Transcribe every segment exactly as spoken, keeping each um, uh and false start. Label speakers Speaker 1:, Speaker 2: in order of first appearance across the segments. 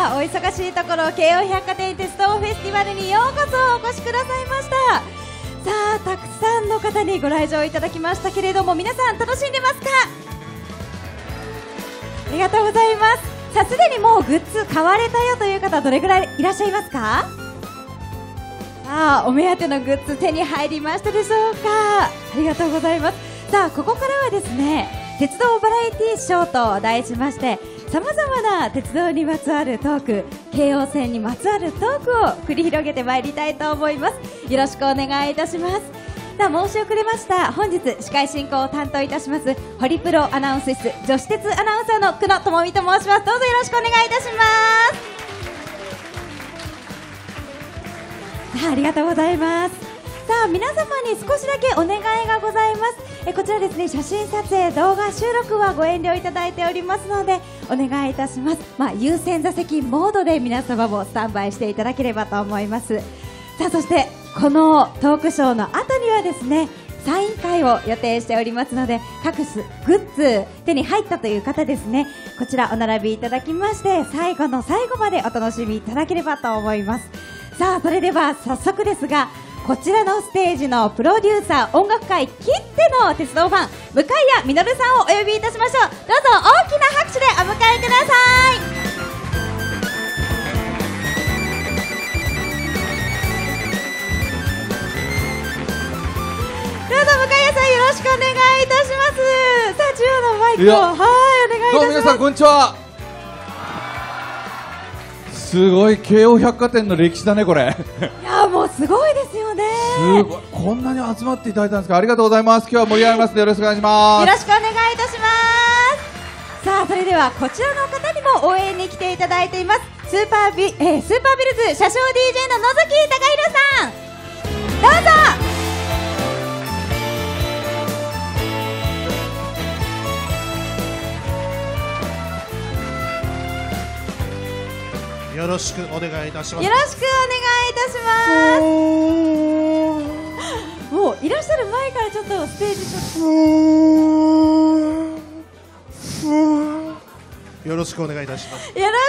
Speaker 1: お忙しいところ京王百貨店鉄道フェスティバルにようこそお越しくださいました。さあ、たくさんの方にご来場いただきましたけれども、皆さん楽しんでますか？ありがとうございます。さあ、すでにもうグッズ買われたよという方どれぐらいいらっしゃいますか？さあ、お目当てのグッズ手に入りましたでしょうか？ありがとうございます。さあ、ここからはですね、鉄道バラエティショーと題しまして、さまざまな鉄道にまつわるトーク、京王線にまつわるトークを繰り広げてまいりたいと思います。よろしくお願いいたします。さあ、申し遅れました。本日司会進行を担当いたしますホリプロアナウンス室女子鉄アナウンサーの久野智美と申します。どうぞよろしくお願いいたします。さあ、ありがとうございます。さあ、皆様に少しだけお願いがございます。えこちらですね、写真撮影、動画収録はご遠慮いただいておりますのでお願いいたします。まあ、優先座席モードで皆様もスタンバイしていただければと思います。さあ、そしてこのトークショーの後にはですね、サイン会を予定しておりますので、各種グッズ手に入ったという方ですね、こちらお並びいただきまして最後の最後までお楽しみいただければと思います。さあ、それでは早速ですが、こちらのステージのプロデューサー、音楽界きっての鉄道ファン、向谷実さんをお呼びいたしましょう。どうぞ大きな拍手でお迎えください。どうぞ向谷さん、よろしくお願いいたします。さあ、中央のマイクを、はい、お願いいたします。
Speaker 2: どうも皆さん、こんにちは。すごい京王百貨店の歴史だね、これ。
Speaker 1: いや、もうすごいですよね。
Speaker 2: すごい、こんなに集まっていただいたんですか。ありがとうございます。今日は盛り上がりますのでよろしくお願いします。
Speaker 1: よろしくお願いいたします。さあ、それではこちらの方にも応援に来ていただいています。スーパービ、えー、スーパービルズ車掌 ディージェー の野崎貴弘さん、どうぞ。
Speaker 3: よろしくお願いいたします。
Speaker 1: よろしくお願いいたします。もういらっしゃる前からちょっとステージちょっ
Speaker 3: とよろしくお願いいたします。
Speaker 1: よろしくお願いい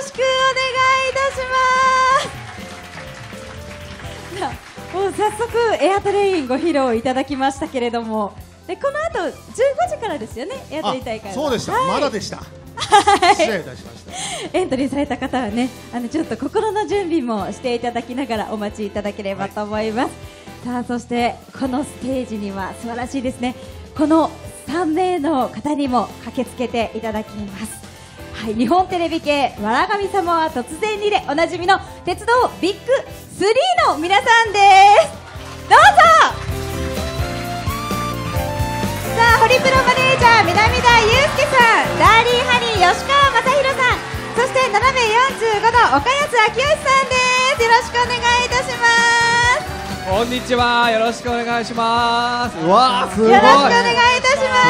Speaker 1: たします。さあ、もう早速エアトレインご披露いただきましたけれども、でこの後じゅうごじからですよね、エアトレイン大会は。
Speaker 3: そうでした、はい、まだでした。失礼いたしました。
Speaker 1: エントリーされた方はね、あのちょっと心の準備もしていただきながらお待ちいただければと思います。はい、さあ、そしてこのステージには素晴らしいですね、このさんめいの方にも駆けつけていただきます。はい、日本テレビ系わらがみ様は突然にでおなじみの鉄道ビッグスリーの皆さんです。どうぞ。さあ、ホリプロマネージャー南田祐介さん、ダーリーハニー吉川正宏さん、そして斜めよんじゅうごど岡安明義さんです。よろしくお願いいたします。
Speaker 4: こんにちは、よろしくお願いします。
Speaker 2: うわー、すごい。
Speaker 1: よろしくお願いいたします。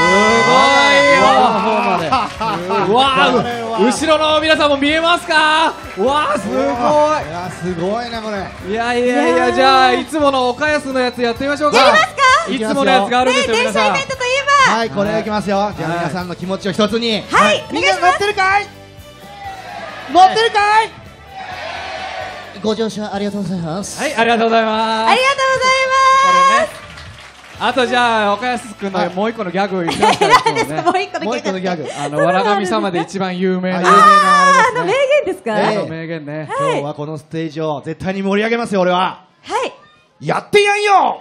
Speaker 4: すごいよ。うわー、後ろの皆さんも見えますか。うわー、すごい。い
Speaker 2: や、すごいなこれ。
Speaker 4: いやいやいや、じゃあいつもの岡安のやつやってみましょうか。
Speaker 1: やりますか。
Speaker 4: いつものやつがあるんですよ、
Speaker 1: ね、
Speaker 4: 皆さん。
Speaker 1: 電車イベントといえば、
Speaker 2: はい、これいきますよ。じゃあ皆さんの気持ちを一つに。
Speaker 1: はい、
Speaker 2: みんな乗ってるかい。乗ってるかい。ご乗車ありがとうございます。
Speaker 4: はい、ありがとうございます。
Speaker 1: ありがとうございます。
Speaker 4: あとじゃあ岡安君のもう一個のギャグ言ってますから。
Speaker 1: 何ですか、もう一個のギャグ。
Speaker 4: あのわらがみ様で一番有名な。
Speaker 1: ああ、の名言ですか。
Speaker 4: あの名言ね。
Speaker 2: 今日はこのステージを絶対に盛り上げますよ、俺は。
Speaker 1: はい。
Speaker 2: やってやんよ。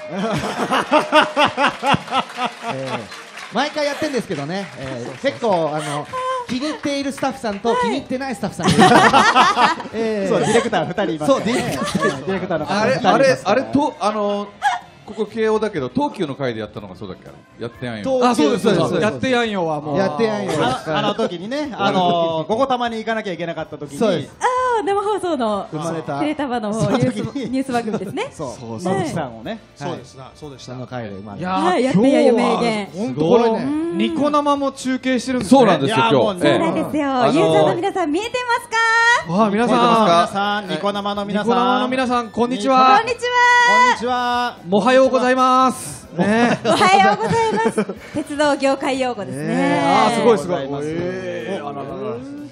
Speaker 2: 毎回やってんですけどね、結構あの気に入っているスタッフさんと気に入ってないスタッフさんがいる。
Speaker 5: そう、ディレクターふたりいます。
Speaker 2: そう、ディレクター、ディレクターの方
Speaker 6: あれ、あれ、あれと、あの、ここ慶応だけど、東急の会でやったのがそうだっけ、やってやんよ。
Speaker 4: あ、そうです、そうです。やってやんよはもう。
Speaker 2: やってやんよ。
Speaker 5: あの時にね、あの、ここたまに行かなきゃいけなかった時に。
Speaker 2: そうです。
Speaker 1: ああ、生放送の
Speaker 2: 生まれた
Speaker 1: テレタバのニュースニュース番組ですね。
Speaker 5: そう、野口さんをね。
Speaker 3: そうですな、そうでした。
Speaker 2: その回で生まれた。
Speaker 1: はい、やってやんよ名言。
Speaker 4: 本当これニコ生も中継してるんですね。
Speaker 6: そうなんですよ、今日。
Speaker 1: そうなんですよ。ユーザーの皆さん見えてますか。
Speaker 4: わあ、皆さん、
Speaker 5: 皆さん、ニコ生の皆さん、
Speaker 4: ニコ生の皆さん、こんにちは。
Speaker 1: こんにちは。
Speaker 5: こんにちは。
Speaker 4: おはようございます。ね。
Speaker 1: おはようございます。鉄道業界用語ですね。
Speaker 4: ああ、すごいすごい。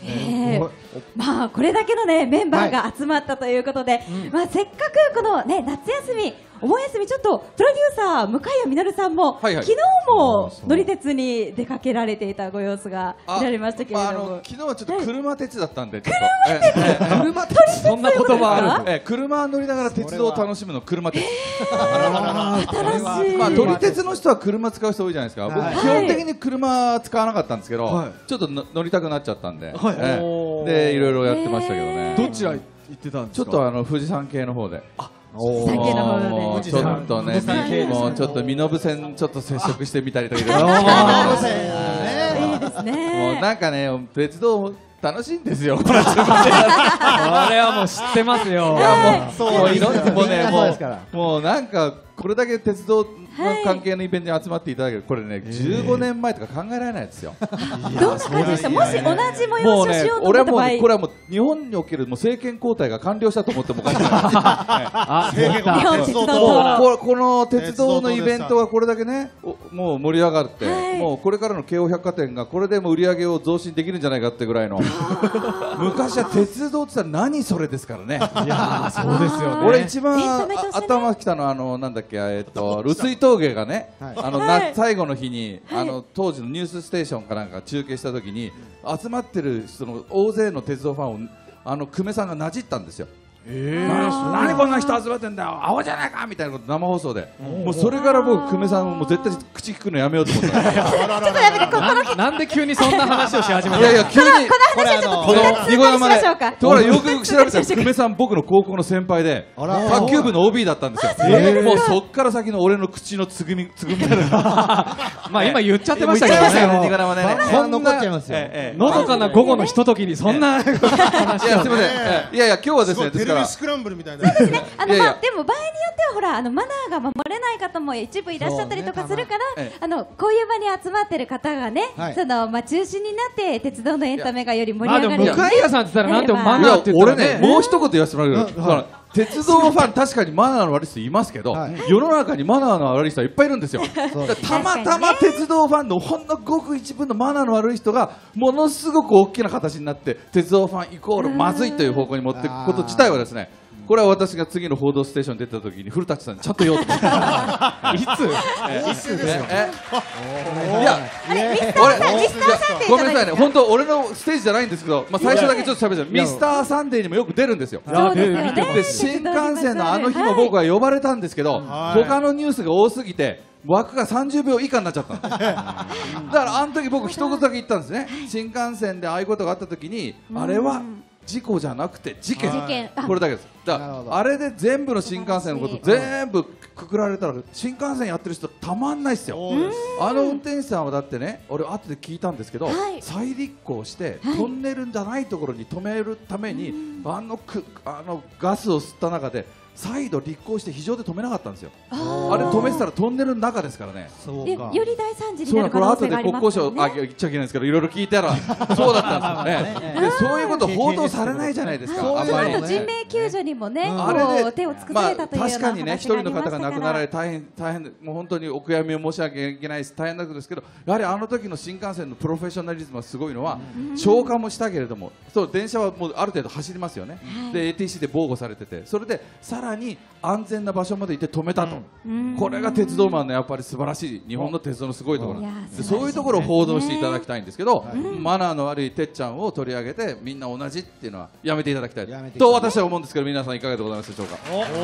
Speaker 1: えーまあこれだけのねメンバーが集まったということで、まあせっかくこのね夏休みお盆休みちょっとプロデューサー向谷実さんも、
Speaker 6: はいはい
Speaker 1: 昨日も乗り鉄に出かけられていたご様子が見られましたけれども、
Speaker 6: あの昨日はちょっと車鉄だったんで、ちょっと
Speaker 4: 車ってそんな言葉あるの？
Speaker 6: ええ車乗りながら鉄道を楽しむの車鉄。
Speaker 1: 新しい、
Speaker 6: まあ撮り鉄の人は車使う人多いじゃないですか。僕
Speaker 5: はい
Speaker 6: 基本的に車使わなかったんですけど、
Speaker 3: はい
Speaker 6: ちょっとの乗りたくなっちゃったんで、
Speaker 3: はい
Speaker 6: ええでいろいろやってましたけどね。
Speaker 4: どちら行ってたんですか？
Speaker 6: ちょっとあの富士山系の方で。
Speaker 1: 富士山系の方で
Speaker 6: もうちょっとね、もうちょっと身延線ちょっと接触してみたりとかいろいろ。
Speaker 1: いいですね。
Speaker 6: もうなんかね、鉄道楽しいんですよ。
Speaker 4: これはもう知ってますよ。
Speaker 6: いやもう、もういろんなもうね、
Speaker 5: そう
Speaker 6: も
Speaker 5: ですから
Speaker 6: う、もうなんかこれだけ鉄道の関係のイベントに集まっていただける、これね、じゅうごねんまえとか考えられないですよ。
Speaker 1: どんな感じでした？もし同じ
Speaker 6: も
Speaker 1: 催
Speaker 6: うね
Speaker 1: しをしようと
Speaker 6: 俺
Speaker 1: 思った場合、
Speaker 6: はもうこれはもう日本におけるもう政権交代が完了したと思ってもおかしくない。
Speaker 4: あ、
Speaker 3: 制限
Speaker 1: 日本鉄道と
Speaker 6: もうここの鉄道のイベントがこれだけね、おもう盛り上がって、
Speaker 1: はい
Speaker 6: もうこれからの京王百貨店がこれでも売り上げを増進できるんじゃないかってぐらいの。昔は鉄道って言ったら何それですからね。
Speaker 4: いやーそうですよね。
Speaker 6: 俺一番
Speaker 1: エンタメとしてね
Speaker 6: 頭きたのはあのなんだっけえっと碓水峠がね、
Speaker 5: はい
Speaker 6: あの
Speaker 1: はい
Speaker 6: な最後の日にあの当時のニュースステーションかなんか中継した時に集まってるその大勢の鉄道ファンをあの久米さんがなじったんですよ。何何こんな人集まってんだよ、青じゃないかみたいなこと生放送で、もうそれから僕久米さんもう絶対口聞くのやめようと思ったんですよ。
Speaker 4: ななんで急にそんな話をし始めた
Speaker 6: いやいや急に
Speaker 1: この話はちょっと
Speaker 6: この
Speaker 1: 追加しましょうか。
Speaker 6: ところがよくよく調べたら久米さん僕の高校の先輩で
Speaker 5: あら
Speaker 6: 卓球部の オービー だったんですよ。もうそっから先の俺の口のつぐみつぐみたいな。
Speaker 4: まあ今言っちゃってましたけ
Speaker 6: 言っちゃいましたよね、
Speaker 4: どね。
Speaker 6: ニガラマでね。
Speaker 5: こんな残っちゃいますよ。
Speaker 6: ええええ
Speaker 4: のどかな午後のひとときにそんな話
Speaker 6: いやすみません。ええいやいや今日はですす
Speaker 3: ごいテレ
Speaker 6: ねですから
Speaker 3: ビスクランブルみたいな。
Speaker 1: あの
Speaker 6: いやいや
Speaker 1: まあでも場合によってはほらあのマナーが守れない方も一部いらっしゃったりとかするから、
Speaker 6: そうね
Speaker 1: あのこういう場に集まってる方がね、
Speaker 5: はい
Speaker 1: そのまあ中心になって鉄道のエンタメがより盛
Speaker 4: まあ
Speaker 1: り上がるように
Speaker 4: でも向井屋さんって言ったらなんてもマ
Speaker 6: いや
Speaker 4: ナーって言った
Speaker 6: 俺
Speaker 4: らね。
Speaker 6: ねもう一言言わせてもらうけど、だから鉄道ファン確かにマナーの悪い人いますけど、
Speaker 5: はい
Speaker 6: 世の中にマナーの悪い人はいっぱいいるんですよ。
Speaker 5: そう
Speaker 6: だからたまたま鉄道ファンのほんのごく一部のマナーの悪い人がものすごく大きな形になって鉄道ファンイコールまずいという方向に持っていくこと自体はですね、これは私が次の報道ステーションに出た時に古舘さんにちゃんと言おうと思って。
Speaker 4: いつ？
Speaker 6: いつですよ。いや、
Speaker 1: あれミスターさん
Speaker 6: 俺
Speaker 1: ミスターさんって
Speaker 6: ごめんなさいね、
Speaker 1: じゃないですか。
Speaker 6: 本当俺のステージじゃないんですけど、まあ最初だけちょっと喋るミスターサンデーにもよく出るんですよ。
Speaker 1: そうですよね。
Speaker 6: で新幹線のあの日も僕は呼ばれたんですけど、
Speaker 3: はい
Speaker 6: 他のニュースが多すぎて枠がさんじゅうびょう以下になっちゃったの。だからあの時僕一言だけ言ったんですね。新幹線でああいうことがあった時に、あれは事故じゃなくて事件。
Speaker 1: 事件あ
Speaker 6: これだけです。だか
Speaker 5: なるほど
Speaker 6: らあれで全部の新幹線のこと全部くくられたら新幹線やってる人たまんないっすよ。
Speaker 3: そうです。
Speaker 6: あの運転手さんはだってね、俺後で聞いたんですけど、
Speaker 1: はい
Speaker 6: 再立候して、
Speaker 1: はい
Speaker 6: トンネルじゃないところに止めるために、あのくあのガスを吸った中で再度立候して非常で止めなかったんですよ。あれ止めてたらトンネルの中ですからね。
Speaker 1: で
Speaker 3: そうか。
Speaker 1: より大惨事に
Speaker 6: そうな
Speaker 1: なる可能性
Speaker 6: のこれ後で
Speaker 1: があります
Speaker 6: 国交省、あ
Speaker 1: からね。
Speaker 6: 言っちゃいけないんですけどいろいろ聞いたらそうだったんですよね。でそういうこと報道されないじゃないですか。あん
Speaker 1: その
Speaker 6: まり
Speaker 1: 後人命救助にもね、
Speaker 6: あれで
Speaker 1: こう手を尽くされたというような
Speaker 6: まあ、確かにね一人の方が亡くなられ
Speaker 1: て
Speaker 6: 大変大変もう本当にお悔やみを申し上げいけないです大変なことですけど、やはりあの時の新幹線のプロフェッショナリズムはすごいのは、消化もしたけれどもそう電車はもうある程度走りますよね、で エーティーシー で防護されててそれでさらに安全な場所まで行って止めたと、これが鉄道マンのやっぱり素晴らしい日本の鉄道のすごいところなんです。でそういうところを報道していただきたいんですけど、マナーの悪いてっちゃんを取り上げてみんな同じっていうのはやめていただきたい
Speaker 5: やめていただきたい
Speaker 6: と私は思うんですけど、皆さんいかがでございますでしょうか。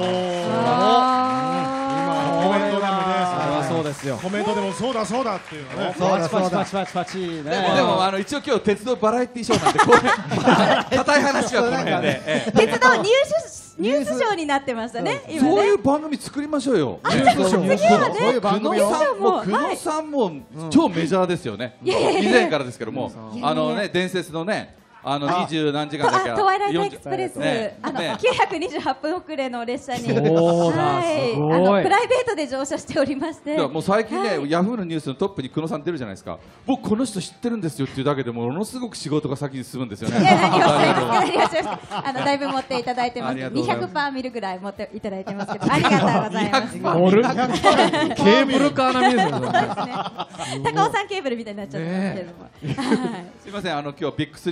Speaker 3: 今コメントでもね、
Speaker 4: そうですよ。
Speaker 3: コメントでもそうだそうだっていうのね。
Speaker 5: そうだそうだ
Speaker 4: パチパチパチパチね。
Speaker 6: でもでもあの一応今日鉄道バラエティーショーなんでこう硬い話はこの辺で、ええ
Speaker 1: 鉄道ニュースニュースショーになってましたね。今ね。
Speaker 6: そういう番組作りましょうよ。
Speaker 5: 次はねそういう番
Speaker 6: 久
Speaker 5: 組を
Speaker 6: 野さんも
Speaker 1: はい
Speaker 6: 久野さんも超メジャーですよね。以前からですけども、あのね伝説のねあの二十何時間だっけ
Speaker 1: あ、トワイライトエクスプレス、
Speaker 6: ね
Speaker 1: あの
Speaker 6: ね
Speaker 1: きゅうひゃくにじゅうはっぷん遅れの列車に、
Speaker 4: そうだ
Speaker 1: はい、
Speaker 4: すごい
Speaker 1: あのプライベートで乗車しておりまして、
Speaker 6: だからもう最近ね、
Speaker 1: はい
Speaker 6: ヤフーのニュースのトップに久野さん出るじゃないですか。僕この人知ってるんですよっていうだけでものすごく仕事が先に進むんですよね。
Speaker 1: いや何をおっしゃいますか、何をおっしゃいますか、あのだいぶ持っていただいてます。
Speaker 6: ありがとうございます
Speaker 1: にひゃくパー見るぐらい持っていただいてますけど、ありがとうございます。
Speaker 4: 乗るケーブルカー並みですよね。
Speaker 1: 高尾さんケーブルみたいになっちゃってますけれども、はい
Speaker 6: すみません、あの今日はビッグスリーもね、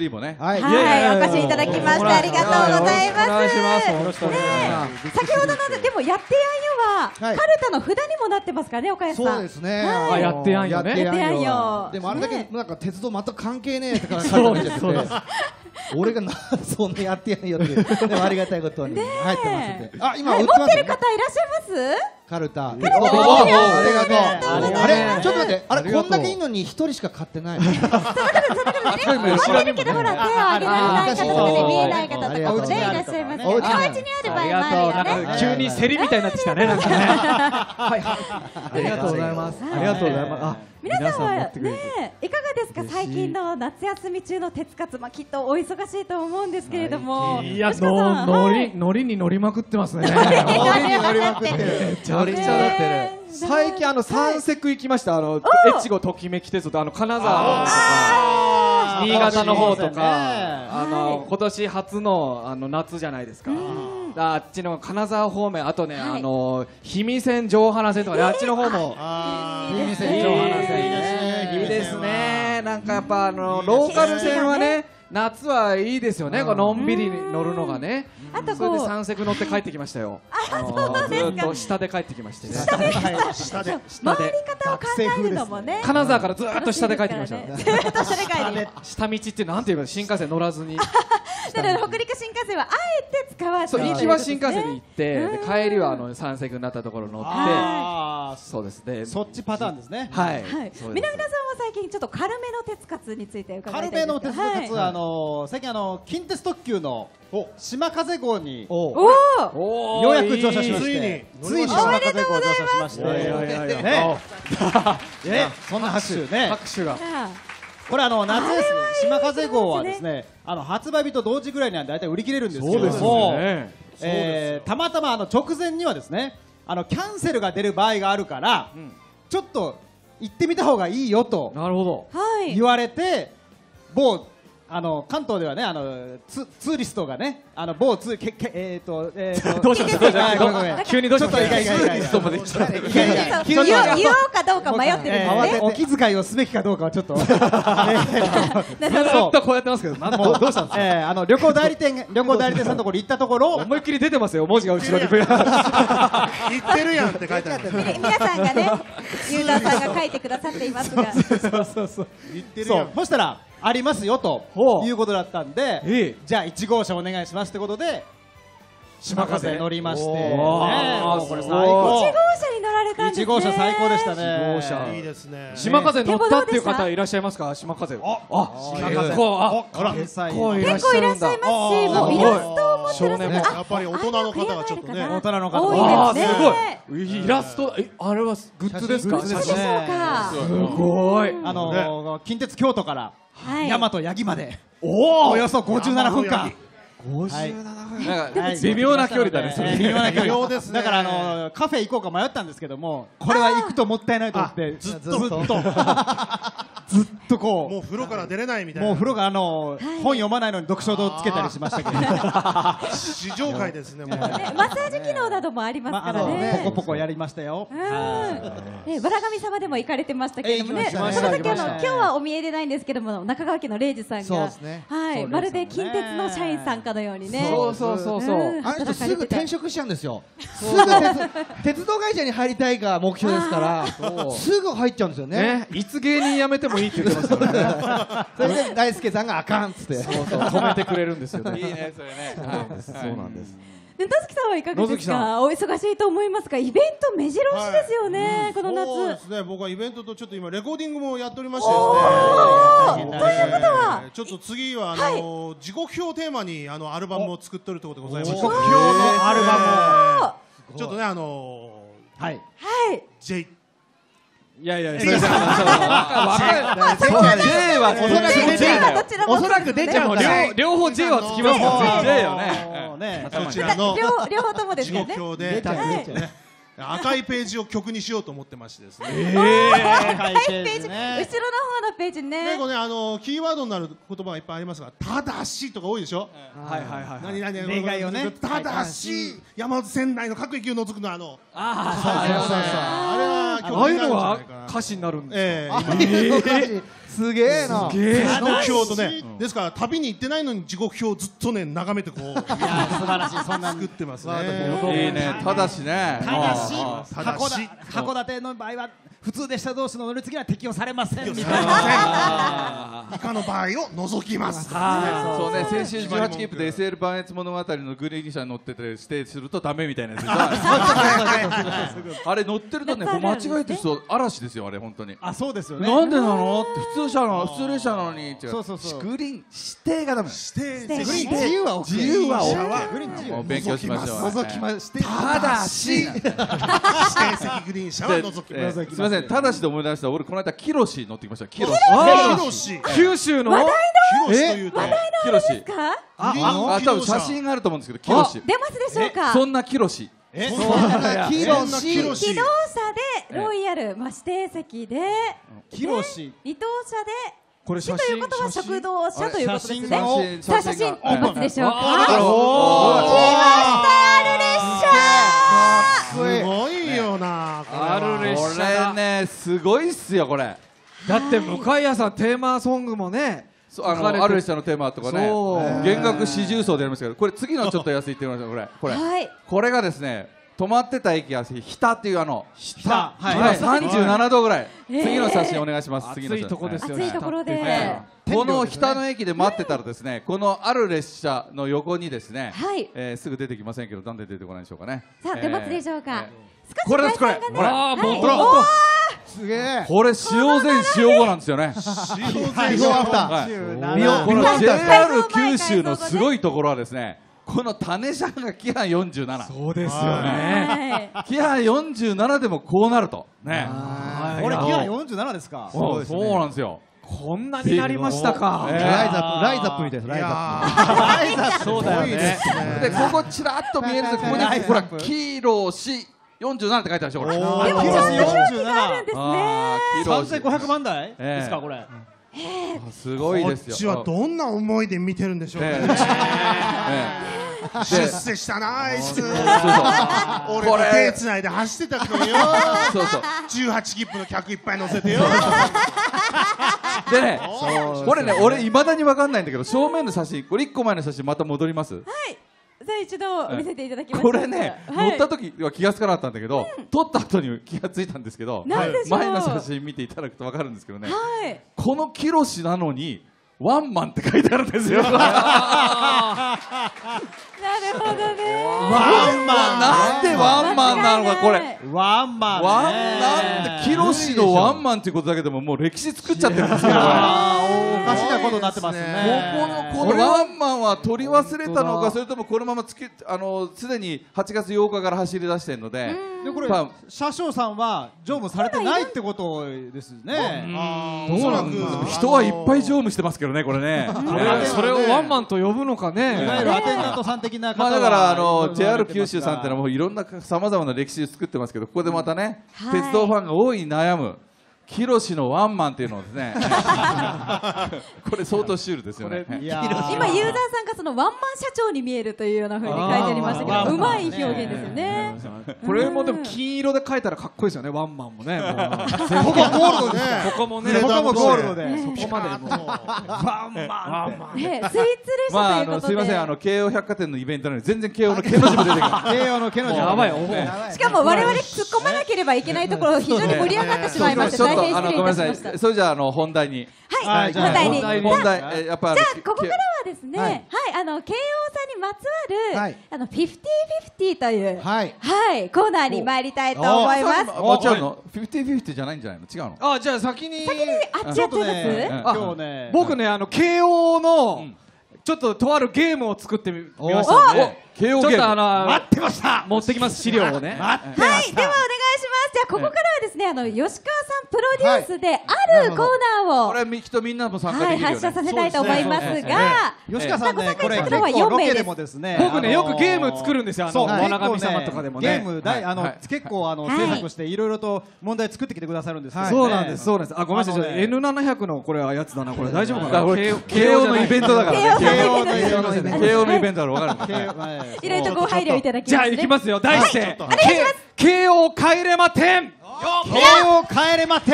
Speaker 2: はい
Speaker 1: はい、お越しいただきましてありがとうございます。
Speaker 4: お願いします。よろしくお願いします。
Speaker 1: 先ほどのでもやってやんよはカ
Speaker 2: はい
Speaker 1: ルタの札にもなってますからね、岡安さん。
Speaker 2: そうですね。
Speaker 1: はい
Speaker 4: あやってやんよね
Speaker 2: やって
Speaker 1: やってやんよ
Speaker 2: でもあれだけ
Speaker 1: ね
Speaker 2: なんか鉄道全く関係ねえって感じ
Speaker 4: そう
Speaker 2: になっちゃって
Speaker 4: ですそうです。
Speaker 2: 俺がなそんなやってやんよってでもありがたいことに入ってますんで。あ今
Speaker 1: はい、持
Speaker 2: 売ってますよね。
Speaker 1: ってる方いらっしゃいます？
Speaker 2: カルタ。あ
Speaker 1: ル
Speaker 2: り
Speaker 1: タですよ
Speaker 2: がとう。あれ
Speaker 4: ありがとう
Speaker 2: ちょっと待ってあれ
Speaker 4: ありがとう
Speaker 2: こんだけいいのに一人しか買ってない。
Speaker 1: 見えるけどほら手を挙げられない方とかね、見えない方とかもねいらっしゃいますけど、お
Speaker 2: お家にある
Speaker 1: 家にある場合
Speaker 4: ありがとう。
Speaker 1: もあ
Speaker 4: なん
Speaker 1: るよね。
Speaker 4: か急に競りみたいになってきたね。なんかね。はいはい。ありがとうございます。ありがとうございます。あ、
Speaker 1: 皆さんは
Speaker 4: 持ってくれて
Speaker 1: ね、いかがですか、最近の夏休み中の鉄活、まあきっとお忙しいと思うんですけれども、
Speaker 4: いや、
Speaker 1: 吉川さん
Speaker 4: の乗
Speaker 1: はい
Speaker 4: り乗りに乗りまくってますね。
Speaker 1: 乗りまくってる
Speaker 4: めちゃくちゃなってる。最近あの三石行きました。あの越後ときめき鉄道、あの金沢とか新潟の方とか、あの今年初のあの夏じゃないですか。あっちの金沢方面、あとね、あの氷見線上花線とかね、あっちの方も。
Speaker 3: あ
Speaker 4: いいですね、上花線ね。いいですね。なんかやっぱあのローカル線はね、夏はいいですよね。こうのんびり乗るのがね。
Speaker 1: あと
Speaker 4: それで
Speaker 1: こう
Speaker 4: 三石乗って帰ってきましたよ。あの
Speaker 1: そうですか
Speaker 4: ずっと下で帰ってきましてね。
Speaker 3: 下で
Speaker 1: 回り方を考えるのもね、
Speaker 4: 金沢からずっと下で帰ってきました。
Speaker 1: ずっと下で帰り。
Speaker 4: 下道ってなんて言えば新幹線乗らずに。
Speaker 1: だから北陸新幹線はあえて使わず
Speaker 4: そう
Speaker 1: に
Speaker 4: 行きは新幹線で行って、
Speaker 1: うん
Speaker 4: で帰りはあの三石になったところ乗って、
Speaker 5: ああ、
Speaker 4: そうですね。
Speaker 5: そっちパターンですね。
Speaker 4: はい。
Speaker 1: はい、
Speaker 4: そうです
Speaker 1: 南田さんは最近ちょっと軽めの鉄活について伺いたいんです
Speaker 5: 軽めの鉄
Speaker 1: はい
Speaker 5: 鉄、あの最近あの近鉄特急の島風号に
Speaker 2: お
Speaker 1: おお、
Speaker 4: おー
Speaker 5: ようやく乗車しま
Speaker 4: いい
Speaker 5: して、
Speaker 3: ついに
Speaker 5: ついに島風号乗車しまして、
Speaker 4: いやいやいやいや
Speaker 5: ね、え、そんな拍手ね。
Speaker 4: 拍手が。
Speaker 1: じゃあ
Speaker 5: これあの夏休み島風号はですね、あの発売日と同時ぐらいにはだいたい売り切れるんですけども、
Speaker 4: ね。
Speaker 5: えーたまたまあの直前にはですね、あのキャンセルが出る場合があるから、
Speaker 4: ん
Speaker 5: ちょっと行ってみた方がいいよと
Speaker 4: なるほど。
Speaker 1: はい
Speaker 5: 言われて、某あの関東ではね、あのツツーリストがね、あの某ツーけけえっ、ー、とえー、と
Speaker 4: どうしましたどうしました
Speaker 5: はいごめんごめん
Speaker 4: 急にどうしました
Speaker 5: ちょっといかいかいかいかい
Speaker 4: ストップできちゃった。
Speaker 5: いやいや
Speaker 1: 言おう言おうかどうか迷ってるんですね
Speaker 5: えー。お気遣いをすべきかどうかはちょっと
Speaker 4: ずっとこうやってますけど、なん
Speaker 5: もう
Speaker 4: どうしたんですか。
Speaker 5: えーあの旅行代理店旅行代理店さんのところに行ったところ、
Speaker 4: 思いっきり出てますよ、文字が後ろに。
Speaker 3: 言ってるやんって書いてある。
Speaker 1: み皆さんがね、ゆうたさんが書いてくださっていますが、
Speaker 5: そうそうそう
Speaker 3: 言ってるやん。
Speaker 5: そうそしたらありますよと
Speaker 4: ほう
Speaker 5: いうことだったんで、
Speaker 4: ええ
Speaker 5: じゃあいち号車お願いしますってことで島風乗りまして、ね、
Speaker 4: おー
Speaker 5: もうこれ最
Speaker 4: すごい
Speaker 1: いち号
Speaker 5: 高
Speaker 1: 車に乗られたんですね。
Speaker 5: いち号車最高でしたね。
Speaker 4: いち号車
Speaker 3: いいですね。
Speaker 4: 島風乗ったっていう方いらっしゃいますか。島風。あ、あ、
Speaker 5: 島風
Speaker 4: 結構、あ、
Speaker 5: あら結構
Speaker 4: 構いらっ
Speaker 1: 結構いらっしゃいますし、もうイラストを持ってらっしゃる。
Speaker 4: 少年も
Speaker 3: やっぱり大人の方がちょっとね
Speaker 5: 大人の方
Speaker 1: 多
Speaker 4: あー、
Speaker 1: いです
Speaker 4: す
Speaker 1: ね。
Speaker 4: ごい。イラスト、え、あれはグッズですか。
Speaker 5: 写真
Speaker 4: 写真。
Speaker 1: そうか。
Speaker 4: すごい。
Speaker 5: あのー近鉄京都から
Speaker 1: はい。
Speaker 5: 大和八木まで
Speaker 4: お
Speaker 5: およそごじゅうななふんかん。
Speaker 4: 五十七分。なんか
Speaker 5: はい
Speaker 4: 微妙な距離だね。それ。
Speaker 5: 微妙な距離
Speaker 3: 微妙ですね
Speaker 5: だからあのーカフェ行こうか迷ったんですけども、これは行くともったいないと思ってずっとずっとずっとこ
Speaker 3: もう風呂から出れないみた
Speaker 5: う
Speaker 3: いな。
Speaker 5: もう風呂があのー
Speaker 1: はい
Speaker 5: 本読まないのに読書灯つけたりしましたけど、
Speaker 3: 試乗会ですね。もうね。
Speaker 1: ね、マッサージ機能などもあります
Speaker 5: まあ
Speaker 1: から
Speaker 5: あのポコ
Speaker 1: ね。
Speaker 5: ポコやりましたよ。
Speaker 1: うん。ね、わらがみ様でも行かれてましたけれどもね。
Speaker 5: え
Speaker 1: その
Speaker 5: 行きました
Speaker 1: 時あの
Speaker 5: 行きました
Speaker 1: 今日はお見えでないんですけども、中川家の礼二さんが
Speaker 2: そうですね、
Speaker 1: はい、
Speaker 5: そう
Speaker 1: まるで
Speaker 5: 礼二さん
Speaker 1: 近
Speaker 5: もね
Speaker 1: 鉄の社員さんかのようにね。
Speaker 4: そうそうそうそう。
Speaker 1: うん
Speaker 2: あの人すぐ転職しちゃうんですよ。すぐ
Speaker 4: そう
Speaker 2: 鉄鉄道会社に入りたいが目標ですから
Speaker 4: そう
Speaker 2: すぐ入っちゃうんですよね。
Speaker 4: ね、いつ芸人辞めてもいいって言ってますからね。
Speaker 2: それで大輔さんがあかんっつって。
Speaker 4: そうそう、止めてくれるんですよね。
Speaker 6: いいね、それね。
Speaker 4: そうなんです。
Speaker 1: で、野月さんはいかがです
Speaker 4: 野月さ
Speaker 1: か。お忙しいと思いますが、イベント目白押しですよね。この夏。
Speaker 3: そうですね。僕はイベントとちょっと今レコーディングもやっておりまして
Speaker 1: お
Speaker 3: ですね。
Speaker 1: ーということは
Speaker 3: えーちょっと次はあの時刻表をテーマにあのアルバムを作ってるところでございます。
Speaker 5: 時刻表のアルバ
Speaker 3: ちょっとねあの
Speaker 5: ム。はい。
Speaker 1: はい。
Speaker 3: J
Speaker 4: いやいや、それじゃあ、そう、わかる。J はおそらく出ちゃうよ。
Speaker 1: どちらも
Speaker 2: おそらく出ちゃうから
Speaker 4: 両両方 J はつきますよ。J よね。
Speaker 5: もうね。
Speaker 3: こちらの
Speaker 1: 両両方ともです
Speaker 3: 時刻
Speaker 1: よね。
Speaker 3: 表で
Speaker 2: 出ちゃう
Speaker 1: はい
Speaker 2: 出ちゃう。
Speaker 3: 赤いページを曲にしようと思ってましてですね。
Speaker 5: 赤い
Speaker 1: ページ、後ろの
Speaker 5: ね。
Speaker 1: 方のページね。
Speaker 3: 結構ねあのキーワードになる言葉がいっぱいありますが、ただしとか多いでしょ。
Speaker 4: はいはいはい。
Speaker 3: 何々
Speaker 5: 例外をね
Speaker 3: ただし山手線内の各駅を除くのあの
Speaker 4: あ
Speaker 3: あれは
Speaker 4: あ、ああいうのは
Speaker 3: 曲になるんじゃないかな
Speaker 4: 歌詞になるんです
Speaker 3: ええ
Speaker 2: ああいうの歌詞すげえな。
Speaker 3: 時刻表とね、ですから旅に行ってないのに時刻表をずっとね眺めてこう
Speaker 5: いや素晴らしい。そんな
Speaker 3: 作ってますね。
Speaker 6: いいね。ただしね。
Speaker 5: ただし
Speaker 3: ただし
Speaker 5: 函館の場合は普通列車同士の乗り継ぎは適用されませんみたいな。
Speaker 3: 以下の場合を除きます。
Speaker 6: そうね、先週じゅうはち切符で エスエル 磐越物語のグリーン車に乗ってて指定するとダメみたいなやつ。あれ乗ってるとね、間違えてる人嵐ですよあれ本当に。
Speaker 5: あ、そうですよね。
Speaker 6: なんでなのって普通車の普通列車なのにって。
Speaker 5: そうそうそう。
Speaker 6: グリーン指定がダメ。
Speaker 3: 指定
Speaker 1: 指定
Speaker 5: グリーン自由は OK。
Speaker 6: 自由は
Speaker 3: OK。
Speaker 5: グリーン自由
Speaker 6: もう勉強しましょう。
Speaker 2: 覗きまして
Speaker 6: ただし。
Speaker 3: 指定席グリーン車は除き
Speaker 6: え
Speaker 3: ます。
Speaker 6: ーすみません、ただしで思い出した。俺この間キロシ乗ってきました。キロシ。
Speaker 3: ヒロシ、
Speaker 4: 九州の
Speaker 3: ヒロシというと
Speaker 6: キロシ。
Speaker 1: か
Speaker 6: あ、あ、多分写真があると思うんですけど、キロシ。
Speaker 1: 出ますでしょうか。
Speaker 6: そんなキロシ。
Speaker 5: え、
Speaker 2: キロシ
Speaker 1: 機動車でロイヤル、まあ、指定席で
Speaker 5: キロシ。
Speaker 1: 二等車で
Speaker 4: これ
Speaker 1: 市ということは食堂車ということですね。
Speaker 6: 写真
Speaker 1: さあ写真出ますでしょうか。
Speaker 6: お
Speaker 1: 来ましたある列車。
Speaker 3: すごいよな。
Speaker 4: ある列
Speaker 6: こ
Speaker 4: 車だ
Speaker 6: れね、すごいっすよこれ。
Speaker 4: だって向谷さんテーマソングもね
Speaker 6: そうあ
Speaker 4: 書かれて
Speaker 6: のある列車のテーマとかね、
Speaker 4: そう
Speaker 6: 弦楽四重奏でやりますけど、これ次のちょっと安いって言いましたこれこれ
Speaker 1: はい。
Speaker 6: これがですね、止まってた駅が日田っていうあの
Speaker 5: 下。
Speaker 6: 今さんじゅうななどぐらい。
Speaker 1: えー
Speaker 6: 次の写真お願いします。次の写真
Speaker 4: 暑いとこですよ
Speaker 1: 暑
Speaker 4: ね。
Speaker 1: いところで。
Speaker 6: ねこの日田の駅で待ってたらですね、このある列車の横にですね、
Speaker 1: はい
Speaker 6: えーすぐ出てきませんけど、なんで出てこないでしょうかね。
Speaker 1: さあ出ますでしょうか。
Speaker 6: え
Speaker 1: 少し
Speaker 6: これですこれ
Speaker 1: 階段がね
Speaker 6: これ
Speaker 1: はい
Speaker 4: もう
Speaker 1: おー
Speaker 2: すげえ。
Speaker 6: これ塩前塩後なんですよね。
Speaker 2: ビフォーアフター。
Speaker 6: はい
Speaker 5: 見よう
Speaker 6: この
Speaker 1: はい
Speaker 6: ジェイアール 九州のすごいところはですね、この種車がキハよんじゅうなな、
Speaker 4: そうですよね。
Speaker 1: はい。
Speaker 6: キハよんじゅうななでもこうなるとね。
Speaker 5: これキハよんじゅうななですか。
Speaker 6: そうそうなんですよ。
Speaker 4: こんなになりましたか。
Speaker 6: えー
Speaker 2: ライザップ、ライザップみたいです。
Speaker 3: い
Speaker 2: ライザ
Speaker 3: やー
Speaker 4: そうだよね。
Speaker 6: でここちらっと見えるんですけど、ここにほらキロシよんじゅうななって書いてあるでしょこれ。
Speaker 1: でもちゃんと表記があるんですね。
Speaker 6: あーキロシ
Speaker 5: 三千五百万台
Speaker 6: ええ
Speaker 5: ですかこれ。
Speaker 6: すごい
Speaker 3: こっ
Speaker 6: ですよ。
Speaker 3: ちはどんな思いで見てるんでしょう
Speaker 6: ええ
Speaker 3: ね。
Speaker 6: ええ
Speaker 3: 出
Speaker 6: で
Speaker 3: 世したなあいつ。
Speaker 6: そう
Speaker 3: 俺と手つないで走ってたからよ。
Speaker 6: そうそう
Speaker 3: じゅうはち切符の客いっぱい乗せてよ。
Speaker 6: でね、これね、俺いまだに分かんないんだけど、正面の写真、これいっこまえの写真また戻ります。
Speaker 1: はい。さあ一度見せていただきましょう。
Speaker 6: これね、
Speaker 1: はい
Speaker 6: 乗った時は気がつかなかったんだけど、撮った後に気がついたんですけど、
Speaker 1: なんでしょう
Speaker 6: 前の写真見ていただくと分かるんですけどね、
Speaker 1: はい。
Speaker 6: このキロシなのにワンマンって書いてあるんですよ。ワン
Speaker 1: なるほどね。
Speaker 6: マンなんでワンマンなのかこれ。
Speaker 5: ワンマンね。
Speaker 6: ワンなんでキロシのワンマンっていうことだけでももう歴史作っちゃってるんですけど、これ
Speaker 5: あーおかしなことになってます
Speaker 6: こ
Speaker 5: ね。
Speaker 6: このこのワンマンは取り忘れたのか、それともこのままつけあのすでにはちがつようかから走り出してるので、
Speaker 5: でこれ
Speaker 6: まあ
Speaker 5: 車掌さんは乗務されてないってことですね。
Speaker 3: おそらく
Speaker 6: 人はいっぱい乗務してますけどね、これね。
Speaker 4: それそれをワンマンと呼ぶのか
Speaker 5: いわゆ
Speaker 4: ね。
Speaker 5: るアテンダントさん的な方
Speaker 6: まあ
Speaker 5: は
Speaker 6: だからあの
Speaker 5: いろいろ
Speaker 6: ジェイアール
Speaker 5: 言われてますが
Speaker 6: 九州さんってのはもういろんなさまざまな歴史を作ってますけど、ここでまたね、
Speaker 1: はい
Speaker 6: 鉄道ファンが大いに悩むキロシのワンマンっていうのをですねこれ相当シュールですよね。
Speaker 5: いやー
Speaker 1: 今ユーザーさんがそのワンマン社長に見えるというような風に書いてありましたけ
Speaker 5: あー
Speaker 1: ど、うまい表現ですよね。
Speaker 4: これもでも金色で書いたらかっこいいですよね。ワンマンもね。もう
Speaker 3: ここゴールドね。
Speaker 4: ここもね。
Speaker 5: ここもゴールドで
Speaker 4: そこまでもう。
Speaker 5: ワンマンって
Speaker 1: ね、スイーツ列
Speaker 6: まああ
Speaker 1: 車ということで。
Speaker 6: のすいません、あの京王百貨店のイベントなのに全然京王のけの字も出てこない。
Speaker 5: 慶応のけの字
Speaker 4: やばい。おもう
Speaker 1: しかも我々突っ込まなければいけないところ非常に盛り上がってしまいまして、
Speaker 6: ちょっ
Speaker 1: 大変
Speaker 6: とあの
Speaker 1: 失礼いたしまし
Speaker 6: ごめんなさい。
Speaker 1: た。
Speaker 6: それじゃああの本題に。
Speaker 1: はい、
Speaker 5: じゃあ
Speaker 1: 本題に。
Speaker 4: 本題に
Speaker 6: 本題えやっぱあの
Speaker 1: じゃあここからはですね、
Speaker 2: は
Speaker 1: はいい、あの慶応さんにまつわる、
Speaker 2: はい
Speaker 1: あのフィフティフィフティという、
Speaker 2: はい
Speaker 1: はい、コーナーに参りたいと思います。
Speaker 6: あ違うのフィフティフィフティじゃないんじゃないの、違うの。
Speaker 4: あ、じゃあ先に。
Speaker 1: あっちやってます。
Speaker 5: ね
Speaker 6: あ
Speaker 5: 今日ね
Speaker 4: 僕ね、あの慶応の
Speaker 6: ん
Speaker 4: ちょっととあるゲームを作ってみみまし
Speaker 6: お
Speaker 4: たので、
Speaker 6: 慶応ゲーム
Speaker 4: ちょっとあの
Speaker 5: 待ってました
Speaker 4: 持ってきます資料をね。
Speaker 1: はい、ではお願いします。じゃあここからはですね、あの吉川さんプロデュースであるコーナーを、
Speaker 6: これみきっとみんなも参加
Speaker 1: はい、
Speaker 6: できるよね。
Speaker 1: 発射させたいと思います
Speaker 6: そうですね
Speaker 1: が、
Speaker 5: 吉川さんね、
Speaker 1: はい
Speaker 5: これ結
Speaker 1: 参加
Speaker 5: 構ロケ
Speaker 1: された方はよん名です
Speaker 5: でもですね、
Speaker 4: 僕ね
Speaker 5: あのー
Speaker 4: よくゲーム作るんですよあの
Speaker 5: そう
Speaker 4: モナ神
Speaker 5: 結構
Speaker 4: 様とかでもね
Speaker 5: ゲーム大あの
Speaker 6: はい
Speaker 5: 結構あの
Speaker 1: はい
Speaker 5: 制作していろいろと問題作ってきてくださるんですけどね。
Speaker 4: そうなんです、そうなんです。あ、ごめんなさい、
Speaker 5: あのね
Speaker 4: エヌななひゃく のこれはやつだな、これ大丈夫かな。
Speaker 6: だからこれ慶応のイベントだからね。
Speaker 1: 慶応の
Speaker 5: 慶応のイベント
Speaker 6: 慶応のイベントだろ分かるの。
Speaker 5: 慶応はい
Speaker 1: いろいろとご配慮いただき
Speaker 4: じゃあ
Speaker 1: ますね。
Speaker 4: 行きますよ、題して、
Speaker 1: お願いします。
Speaker 4: 慶応帰れまてん。
Speaker 5: 慶応帰れまてん。